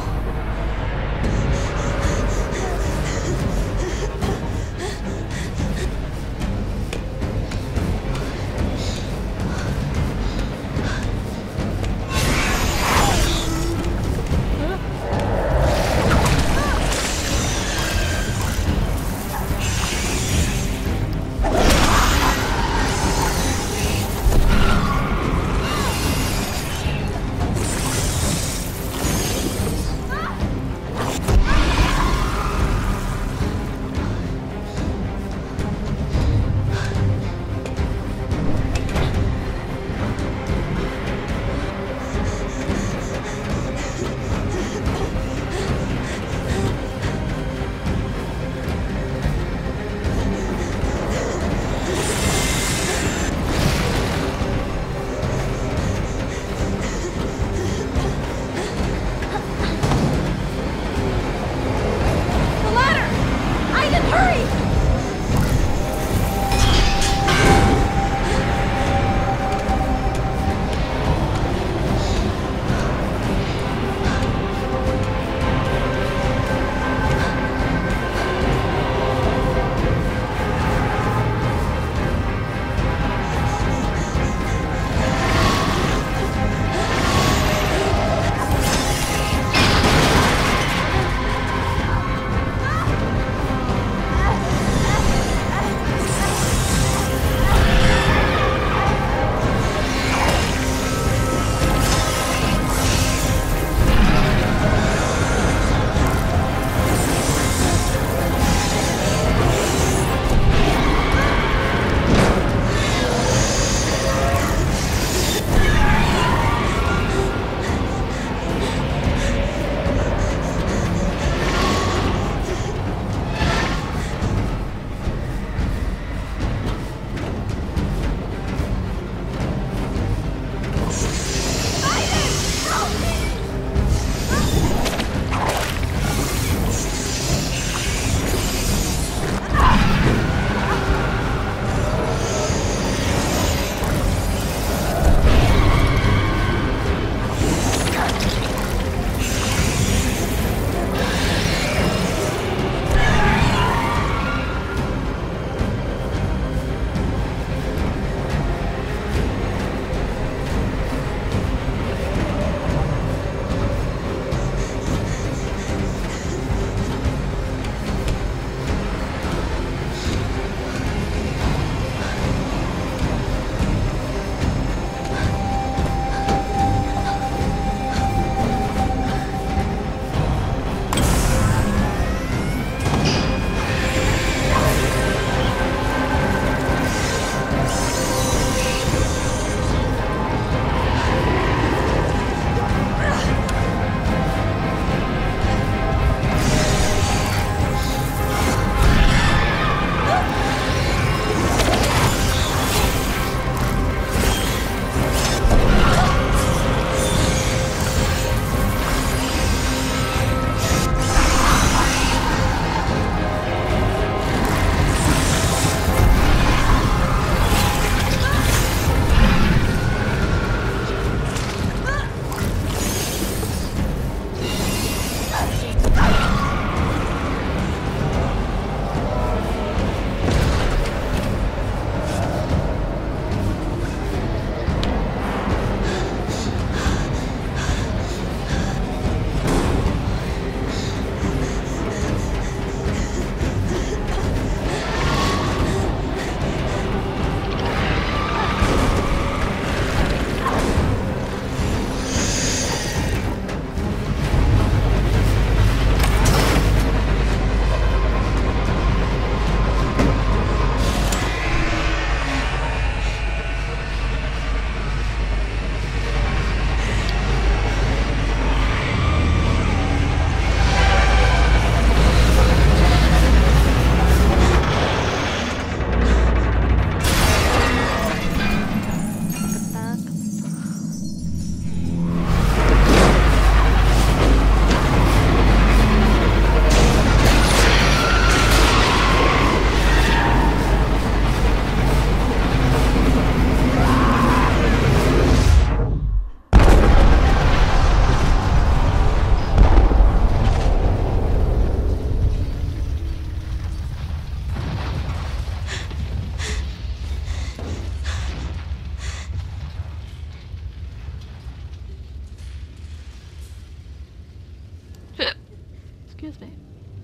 Excuse me.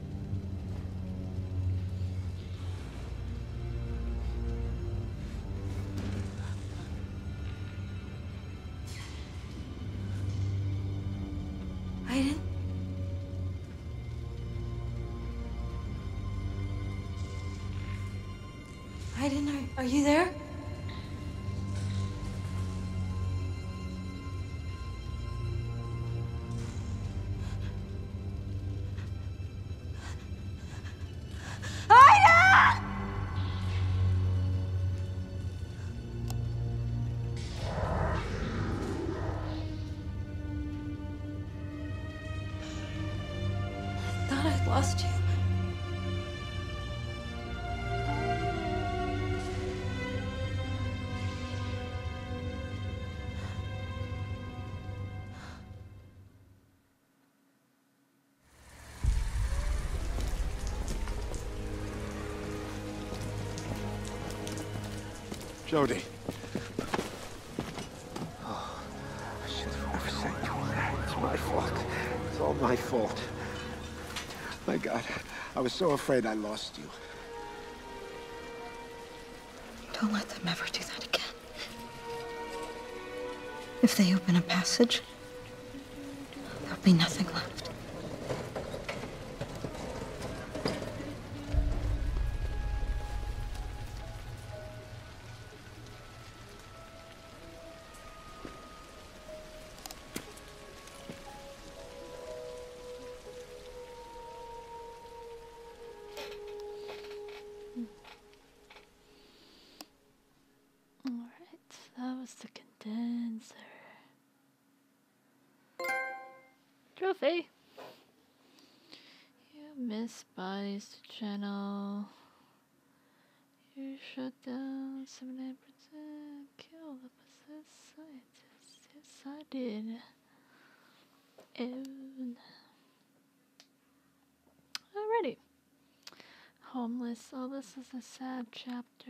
Aiden? Aiden, are, are you there? Aiden! I thought I'd lost you. Jody. Oh, I should have never sent you there. It's my fault. It's all my fault. My God, I was so afraid I lost you. Don't let them ever do that again. If they open a passage, there'll be nothing left. That was the condenser. Trophy! You missed bodies to channel. You shut down seventy-nine percent. Kill the possessed scientist. Yes, I did. And alrighty. Homeless. Oh, this is a sad chapter.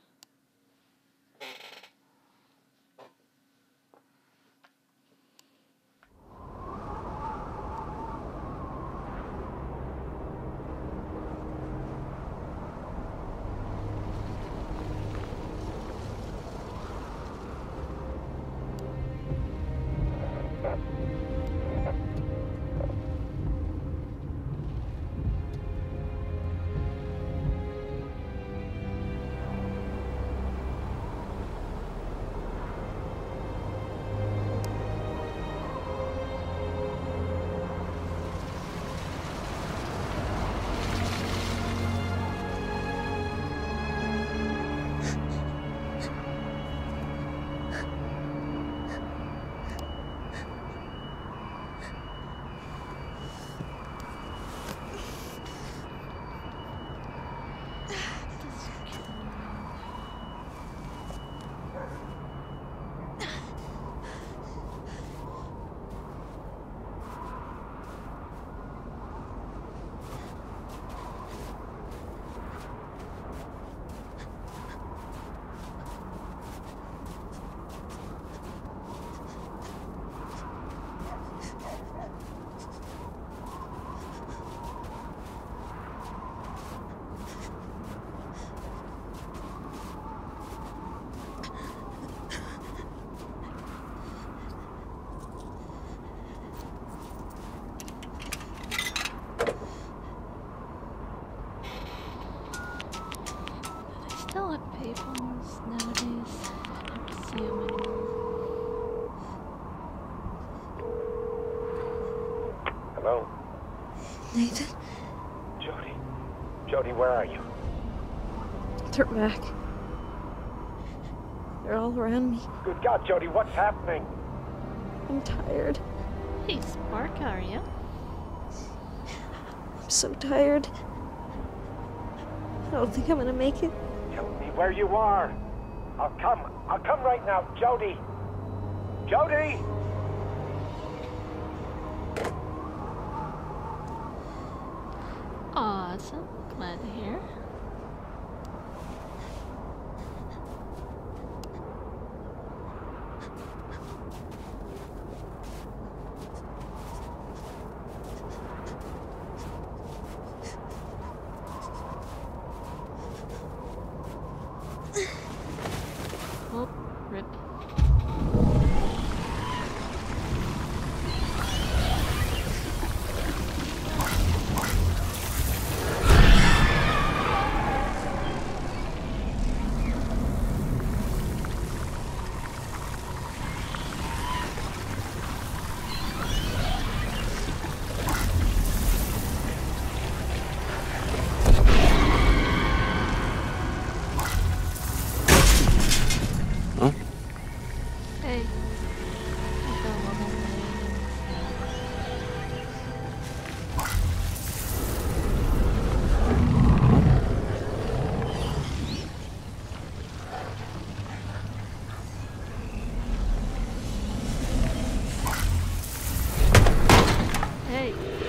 Still have payphones nowadays. I never see them anymore. Hello? Nathan? Jody. Jody, where are you? They're back. They're all around me. Good God, Jody, what's happening? I'm tired. Hey, Spark, how are you? I'm so tired. I don't think I'm gonna make it. Tell me where you are. I'll come. I'll come right now. Jody! Jody! Awesome. Glad to hear.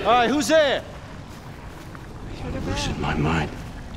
All right, who's there? Losing my mind.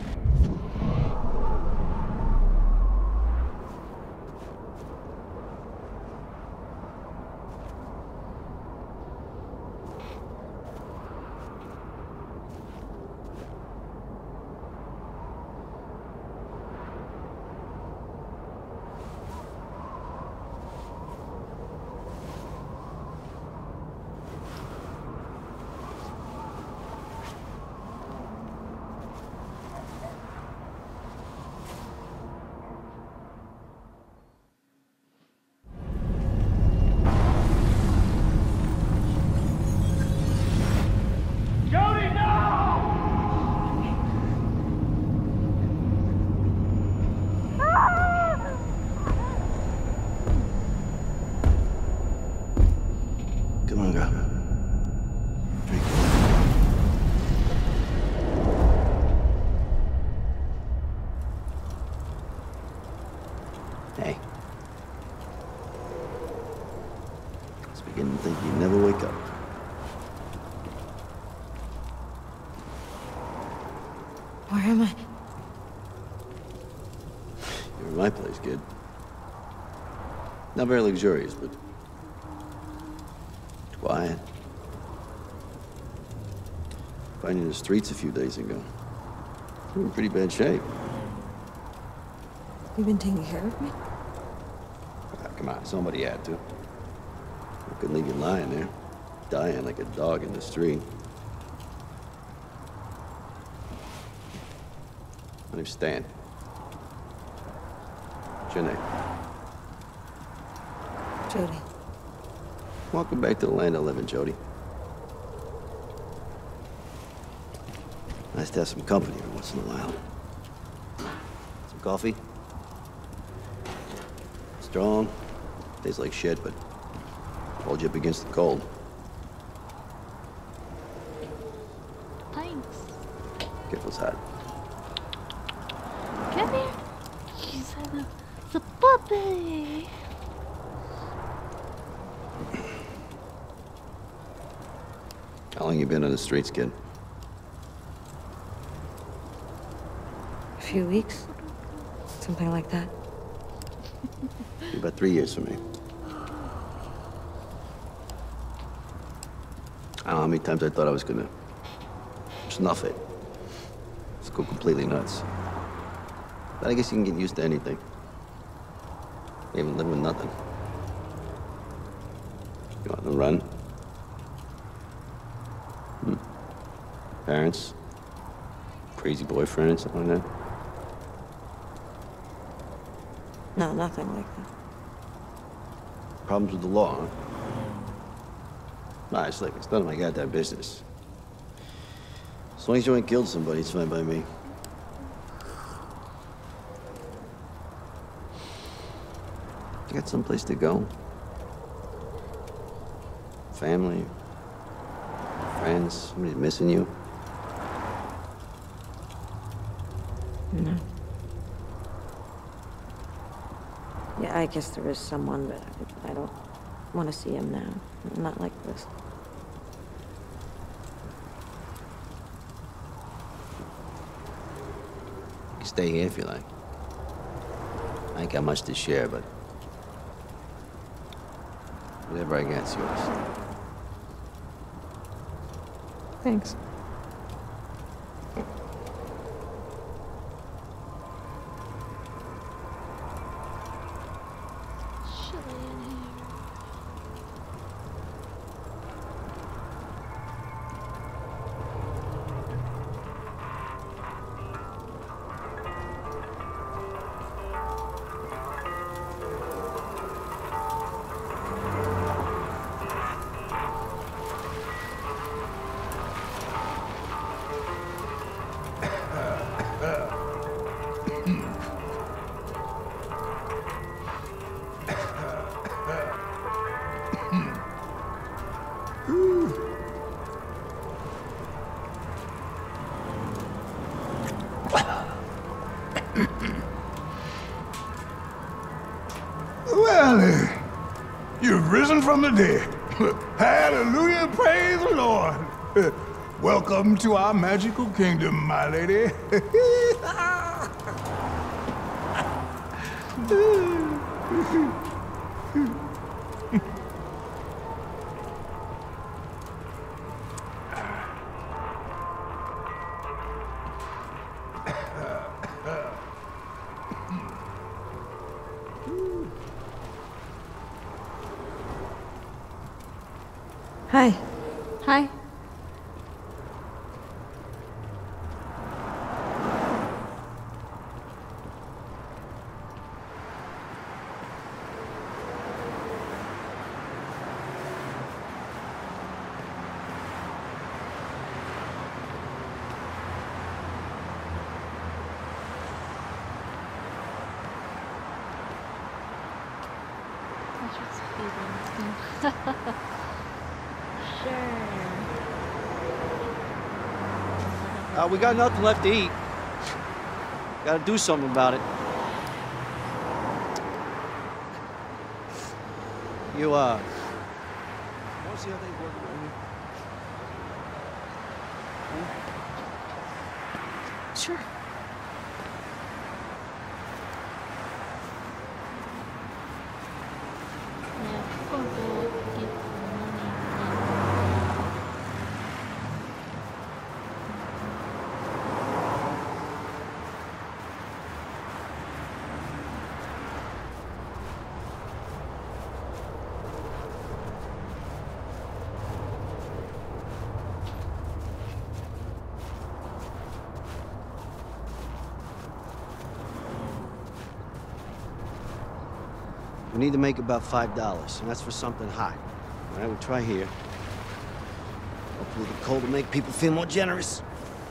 Come on, girl. Drink. Hey. I was beginning to think you'd never wake up. Where am I? You're in my place, kid. Not very luxurious, but quiet. Found you in the streets a few days ago. You were in pretty bad shape. You've been taking care of me? Ah, come on, somebody had to. I couldn't leave you lying there, dying like a dog in the street. My name's Stan. What's your name? Jody. Welcome back to the land of living, Jody. Nice to have some company every once in a while. Some coffee? Strong? Tastes like shit, but hold you up against the cold. Thanks. Careful, it's hot. Come here. She's having the puppy. How long you been on the streets, kid? A few weeks? Something like that. About three years for me. I don't know how many times I thought I was gonna snuff it. Just go completely nuts. But I guess you can get used to anything. Even live with nothing. You want to run? Hmm. Parents? Crazy boyfriend, something like that? No, nothing like that. Problems with the law, huh? Nah, it's like, it's none of my goddamn business. As long as you ain't killed somebody, it's fine by me. You got someplace to go? Family? Friends? Somebody missing you? No. Yeah, I guess there is someone, but I, I don't want to see him now. Not like this. You can stay here if you like. I ain't got much to share, but whatever I got's yours. Thanks. Well, uh, you've risen from the dead. Hallelujah, praise the Lord. Welcome to our magical kingdom, my lady. Hi. Hi. I should speed run this thing. Sure. Uh, we got nothing left to eat. Gotta do something about it. You, uh... What's the other thing working on you? Sure. Yeah, Poco gets money. We need to make about five dollars, and that's for something hot. All right, we'll try here. Hopefully the cold will make people feel more generous.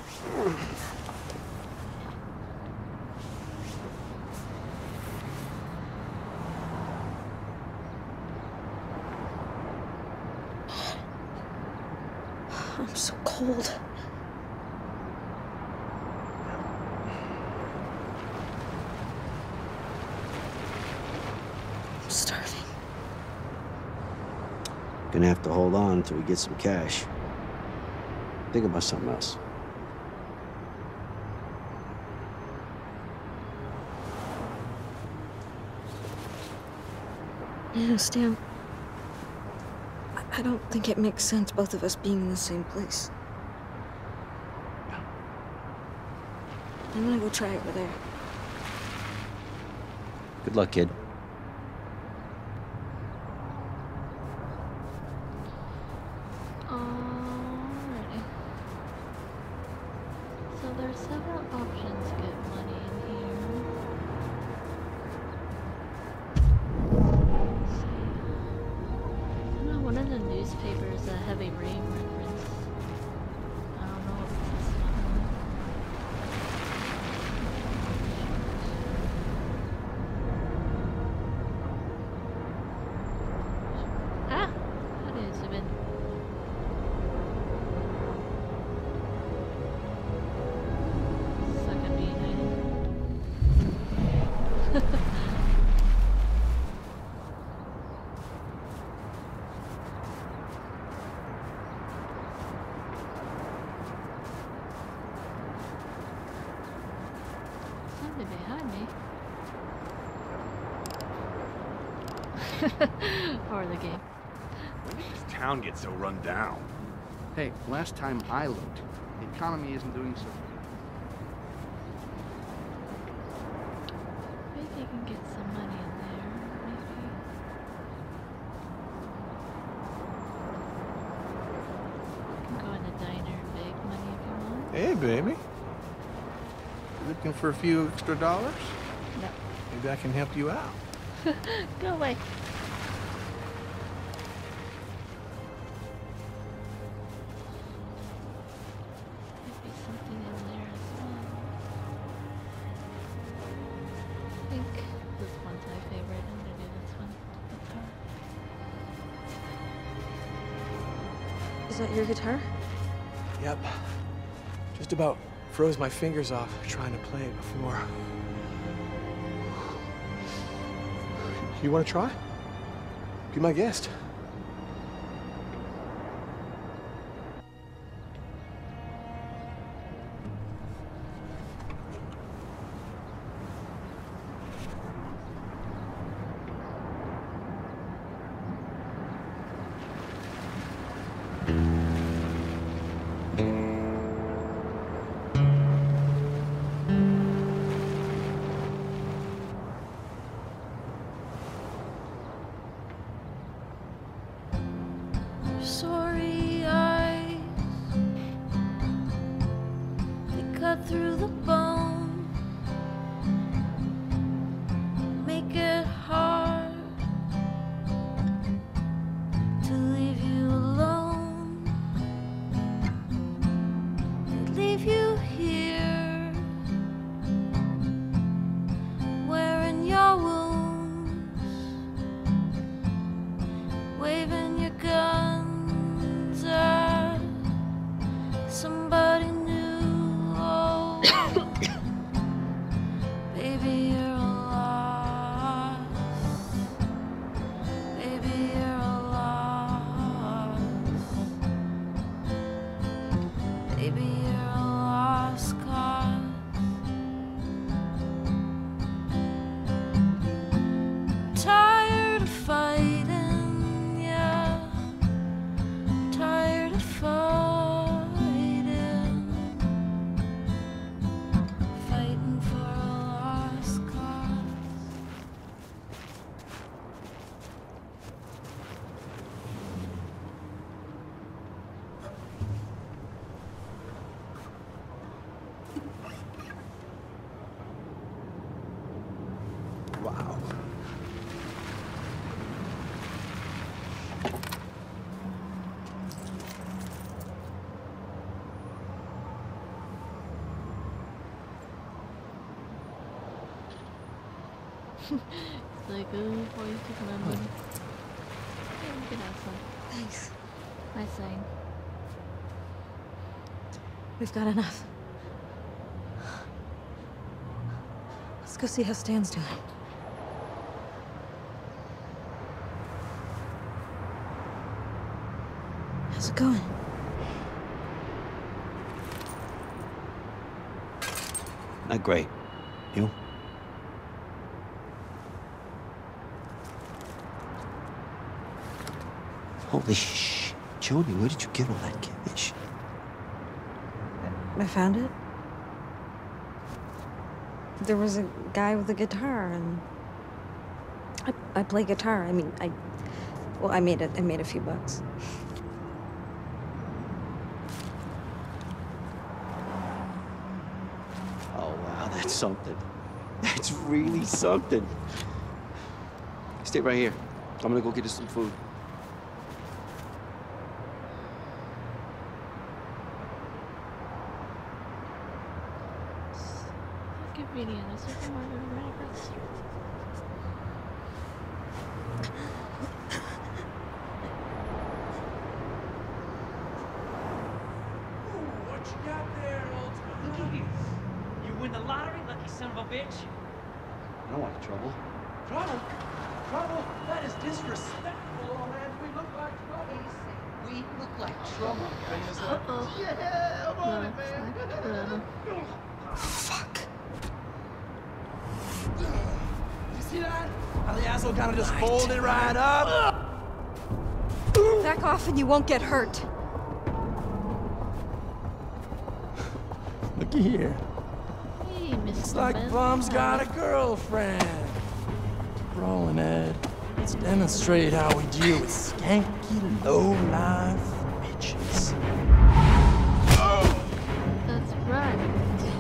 I'm so cold. I'm starving. Gonna have to hold on until we get some cash. Think about something else. You know, Stan, I- I don't think it makes sense both of us being in the same place. I'm gonna go try over there. Good luck, kid. Alrighty. So there's several options to get money in here. Let's see. I don't know, one of the newspapers, a heavy rain reference. I don't know if it's this one. Ah! How do you zoom in? Suck at me, Nathan. Somebody behind me. Or the game. When did this town get so run down? Hey, last time I looked, the economy isn't doing so good. Maybe they can get some money in there, maybe. You can go in the diner and beg money if you want. Hey, baby. You looking for a few extra dollars? No. Maybe I can help you out. Go away. Might be something in there as well. I think this one's my favorite. I'm gonna do this one. Guitar. Is that your guitar? Yep. Just about froze my fingers off trying to play it before. You want to try? Be my guest. through the bone, make it hard to leave you alone. They leave you here, wearing your wounds, waving your guns at somebody new. Oh, baby, you're lost. Baby, you're lost. Baby, you're a lost cause. Tired of fighting, yeah. Tired of fighting. Fighting for a lost cause. Wow. It's like, oh, boy, you took my money. Yeah, you can have some. Thanks. Nice thing. We've got enough. Let's go see how Stan's doing. How's it going? Not great. You? Holy sh! Jody, where did you get all that cash? I found it. There was a guy with a guitar, and I, I play guitar. I mean, I, well, I made it. I made a few bucks. Oh, wow, that's something. That's really something. Stay right here. I'm gonna go get us some food. Convenient. A supermarket right across the street. What you got there, old Look here. You win the lottery, lucky son of a bitch. I don't want trouble. Trouble? Trouble? That is disrespectful, man. We look like trouble. We look like trouble. Uh-oh. Yeah, come on, No, man. it's not. Fuck. You see that? How the asshole kind of just folded right up? Back off and you won't get hurt. Looky here. Hey, Mister It's like Ben. Bum's got a girlfriend. Rolling Ed. Let's demonstrate how we deal with skanky, low-life bitches. That's right.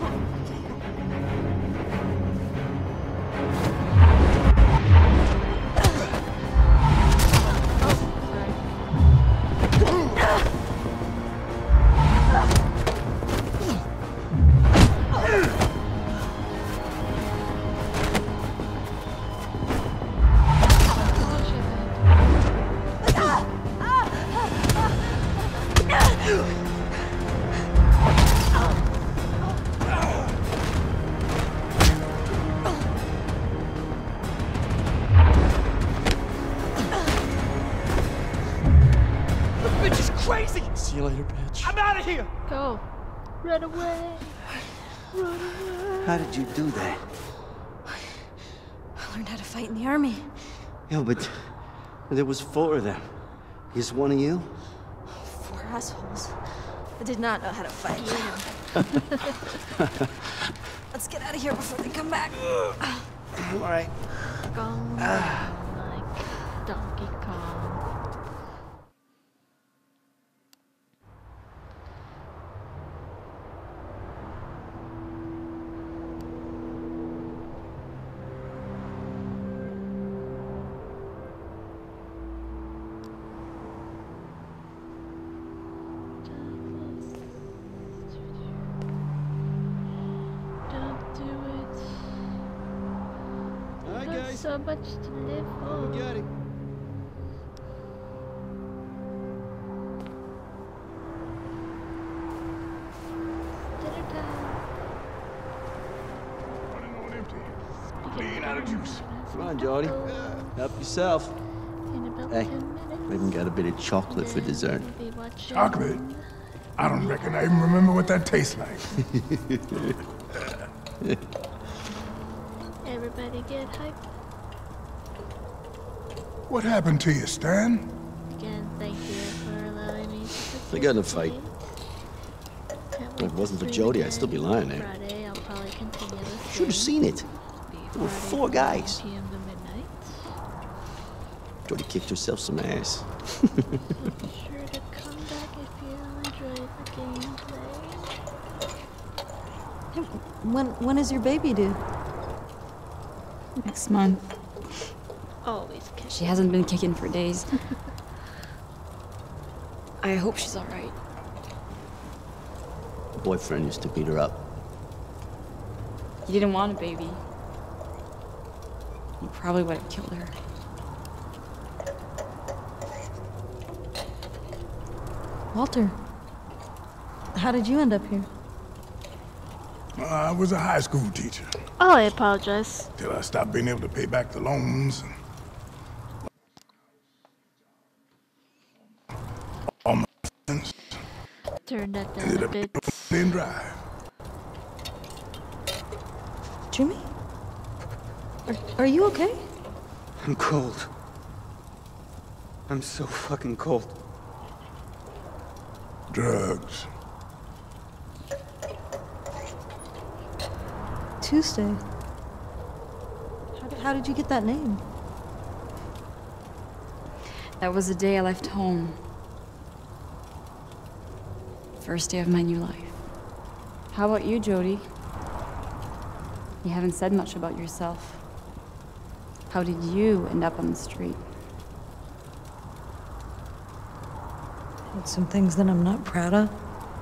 See you later, bitch. I'm out of here. Go. Run away. Run away. How did you do that? I learned how to fight in the army. Yeah, but there was four of them. Is one of you? Four assholes. I did not know how to fight. Let's get out of here before they come back. All right. Gone like Donkey Kong. so much to live for. Get it. Dinner time. Running on empty. Lean out of juice. Come on, Jody. Help yourself. In about Hey, ten minutes. we even got a bit of chocolate for dessert. We'll be watching. Chocolate? I don't reckon I even remember what that tastes like. Everybody get hyped. What happened to you, Stan? Again, thank you for allowing me to I got in a fight. Can't If wait it wasn't to for stream Jody, again. I'd still be lying there. Friday, I'll probably continue this. Should have seen it. There were four guys. p m to midnight. Jody kicked herself some ass. So be sure to come back if you enjoy the gameplay. When when is your baby due? Next month. Always kick. She hasn't been kicking for days. I hope she's alright. Her boyfriend used to beat her up. He didn't want a baby. He probably would have killed her. Walter, how did you end up here? Uh, I was a high school teacher. Oh, I apologize. Till I stopped being able to pay back the loans. All my friends Turn that down ended a up bit. in drive. Jimmy? Are, are you okay? I'm cold. I'm so fucking cold. Drugs. Tuesday. How did, how did you get that name? That was the day I left home. First day of my new life. How about you, Jody? You haven't said much about yourself. How did you end up on the street? Did some things that I'm not proud of.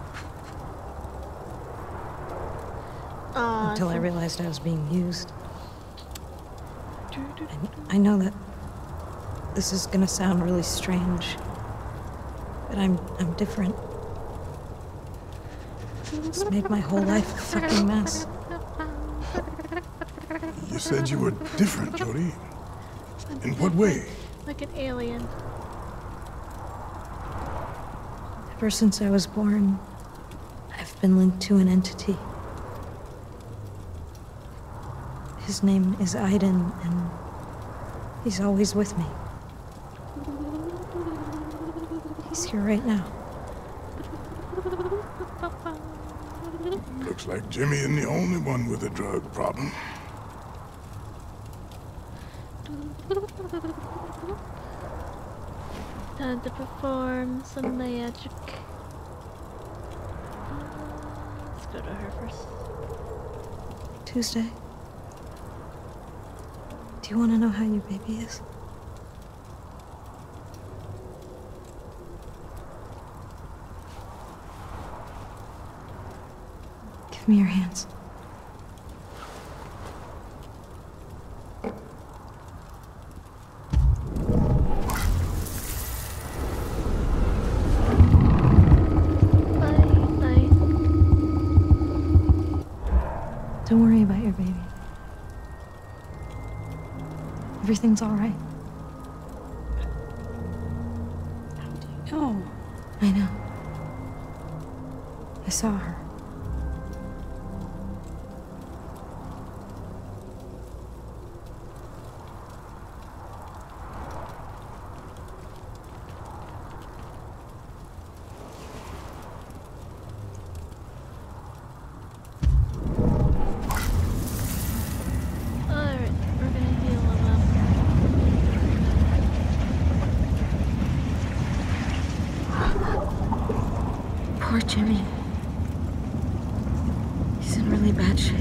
Aw, Until I some- realized I was being used. I, I know that this is gonna sound really strange, but I'm I'm different. It's made my whole life a fucking mess. You said you were different, Jody. In what way? Like an alien. Ever since I was born, I've been linked to an entity. His name is Aiden, and he's always with me. He's here right now. Looks like Jimmy isn't the only one with a drug problem. Time to perform some magic. Uh, let's go to her first. Tuesday. Do you want to know how your baby is? Give me your hands. Don't worry about your baby. Everything's all right. Oh, I know. I saw her. Alright, we're gonna heal him up. Poor Jimmy. He's in really bad shape.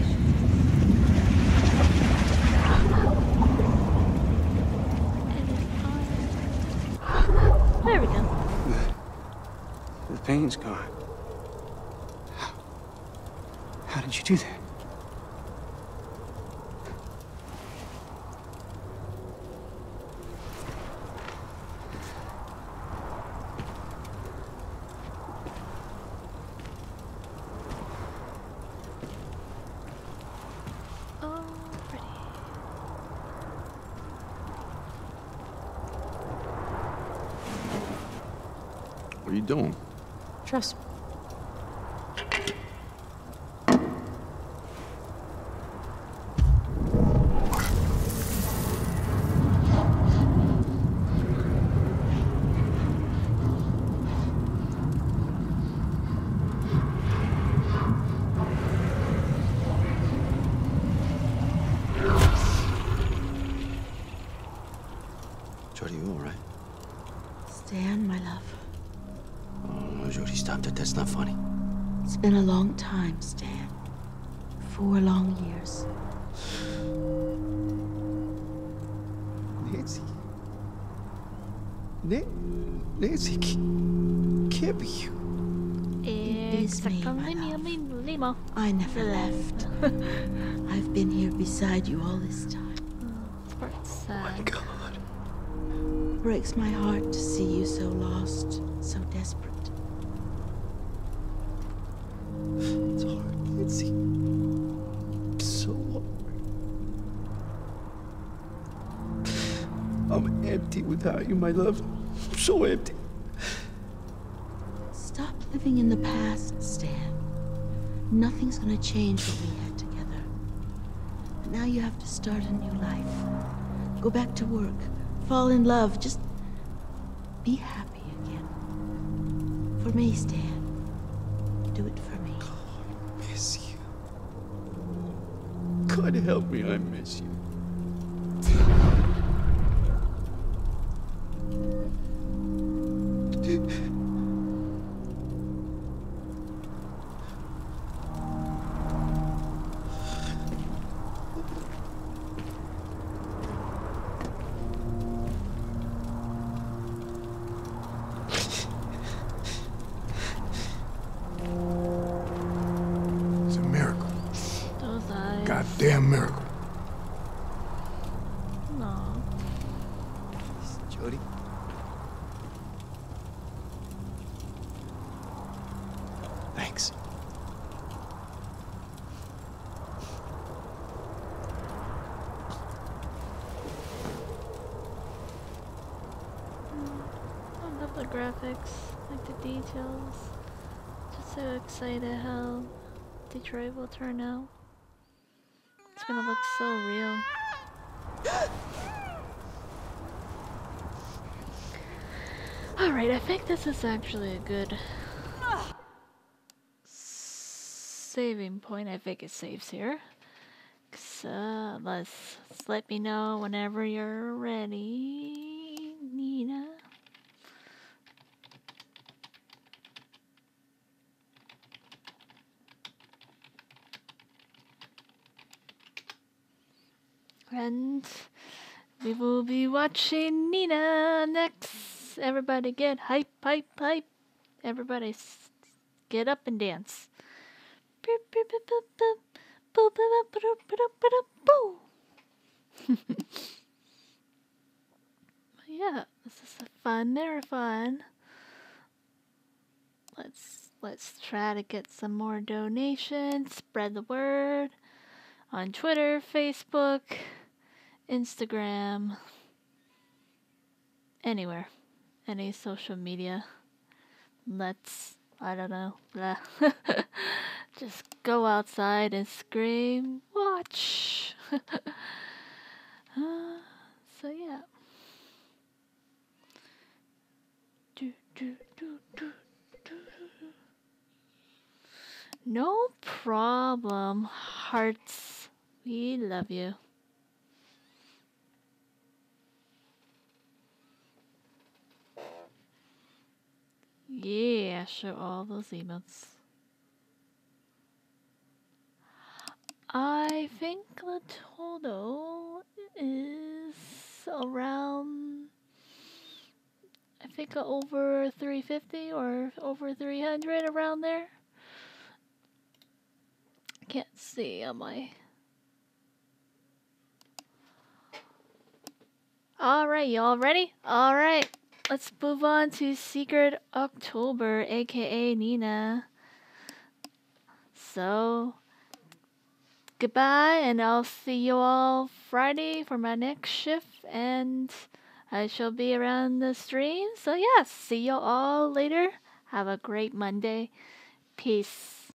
There we go. The pain's gone. How, how did you do that? you doing? Trust me. Jody, you all right? Stan, my love. Oh, Jody, stop that. That's not funny. It's been a long time, Stan. Four long years. Nancy. Na- Nancy, c- can't be you. Exactly me, Limo. I never left. I've been here beside you all this time. Oh my God. Breaks my heart to see you so lost, so desperate. It's hard, Nancy. So hard. I'm empty without you, my love. I'm so empty. Stop living in the past, Stan. Nothing's gonna change what we had together. But now you have to start a new life. Go back to work. Fall in love. Just be happy again. For me, Stan. Do it for me. I miss you. God help me, I miss you. It's a miracle. Those eyes. Goddamn miracle. No. Jody? Thanks. I love the graphics, like the details. Just so excited how Detroit will turn out. It's gonna look so real. Alright, I think this is actually a good saving point. I think it saves here. So let's, let's let me know whenever you're ready, Nina. And we will be watching Nina next. Everybody get hype, hype, hype. Everybody s- get up and dance. Boop, boop, boop, boop, boop. Boop, boop, boop, boop, boop, boop, boop. Yeah, this is a fun marathon. Let's let's try to get some more donations. Spread the word on Twitter, Facebook, Instagram, anywhere, any social media. Let's, I don't know, blah. Just go outside and scream, watch. uh, so yeah. Do, do, do, do, do. No problem, hearts. We love you. Yeah, show all those emotes. I think the total is around, I think over three fifty or over three hundred, around there. Can't see on my... Alright, y'all ready? Alright, let's move on to Secret October, aka Nina. So, goodbye, and I'll see you all Friday for my next shift, and I shall be around the stream. So yeah, see you all later. Have a great Monday. Peace.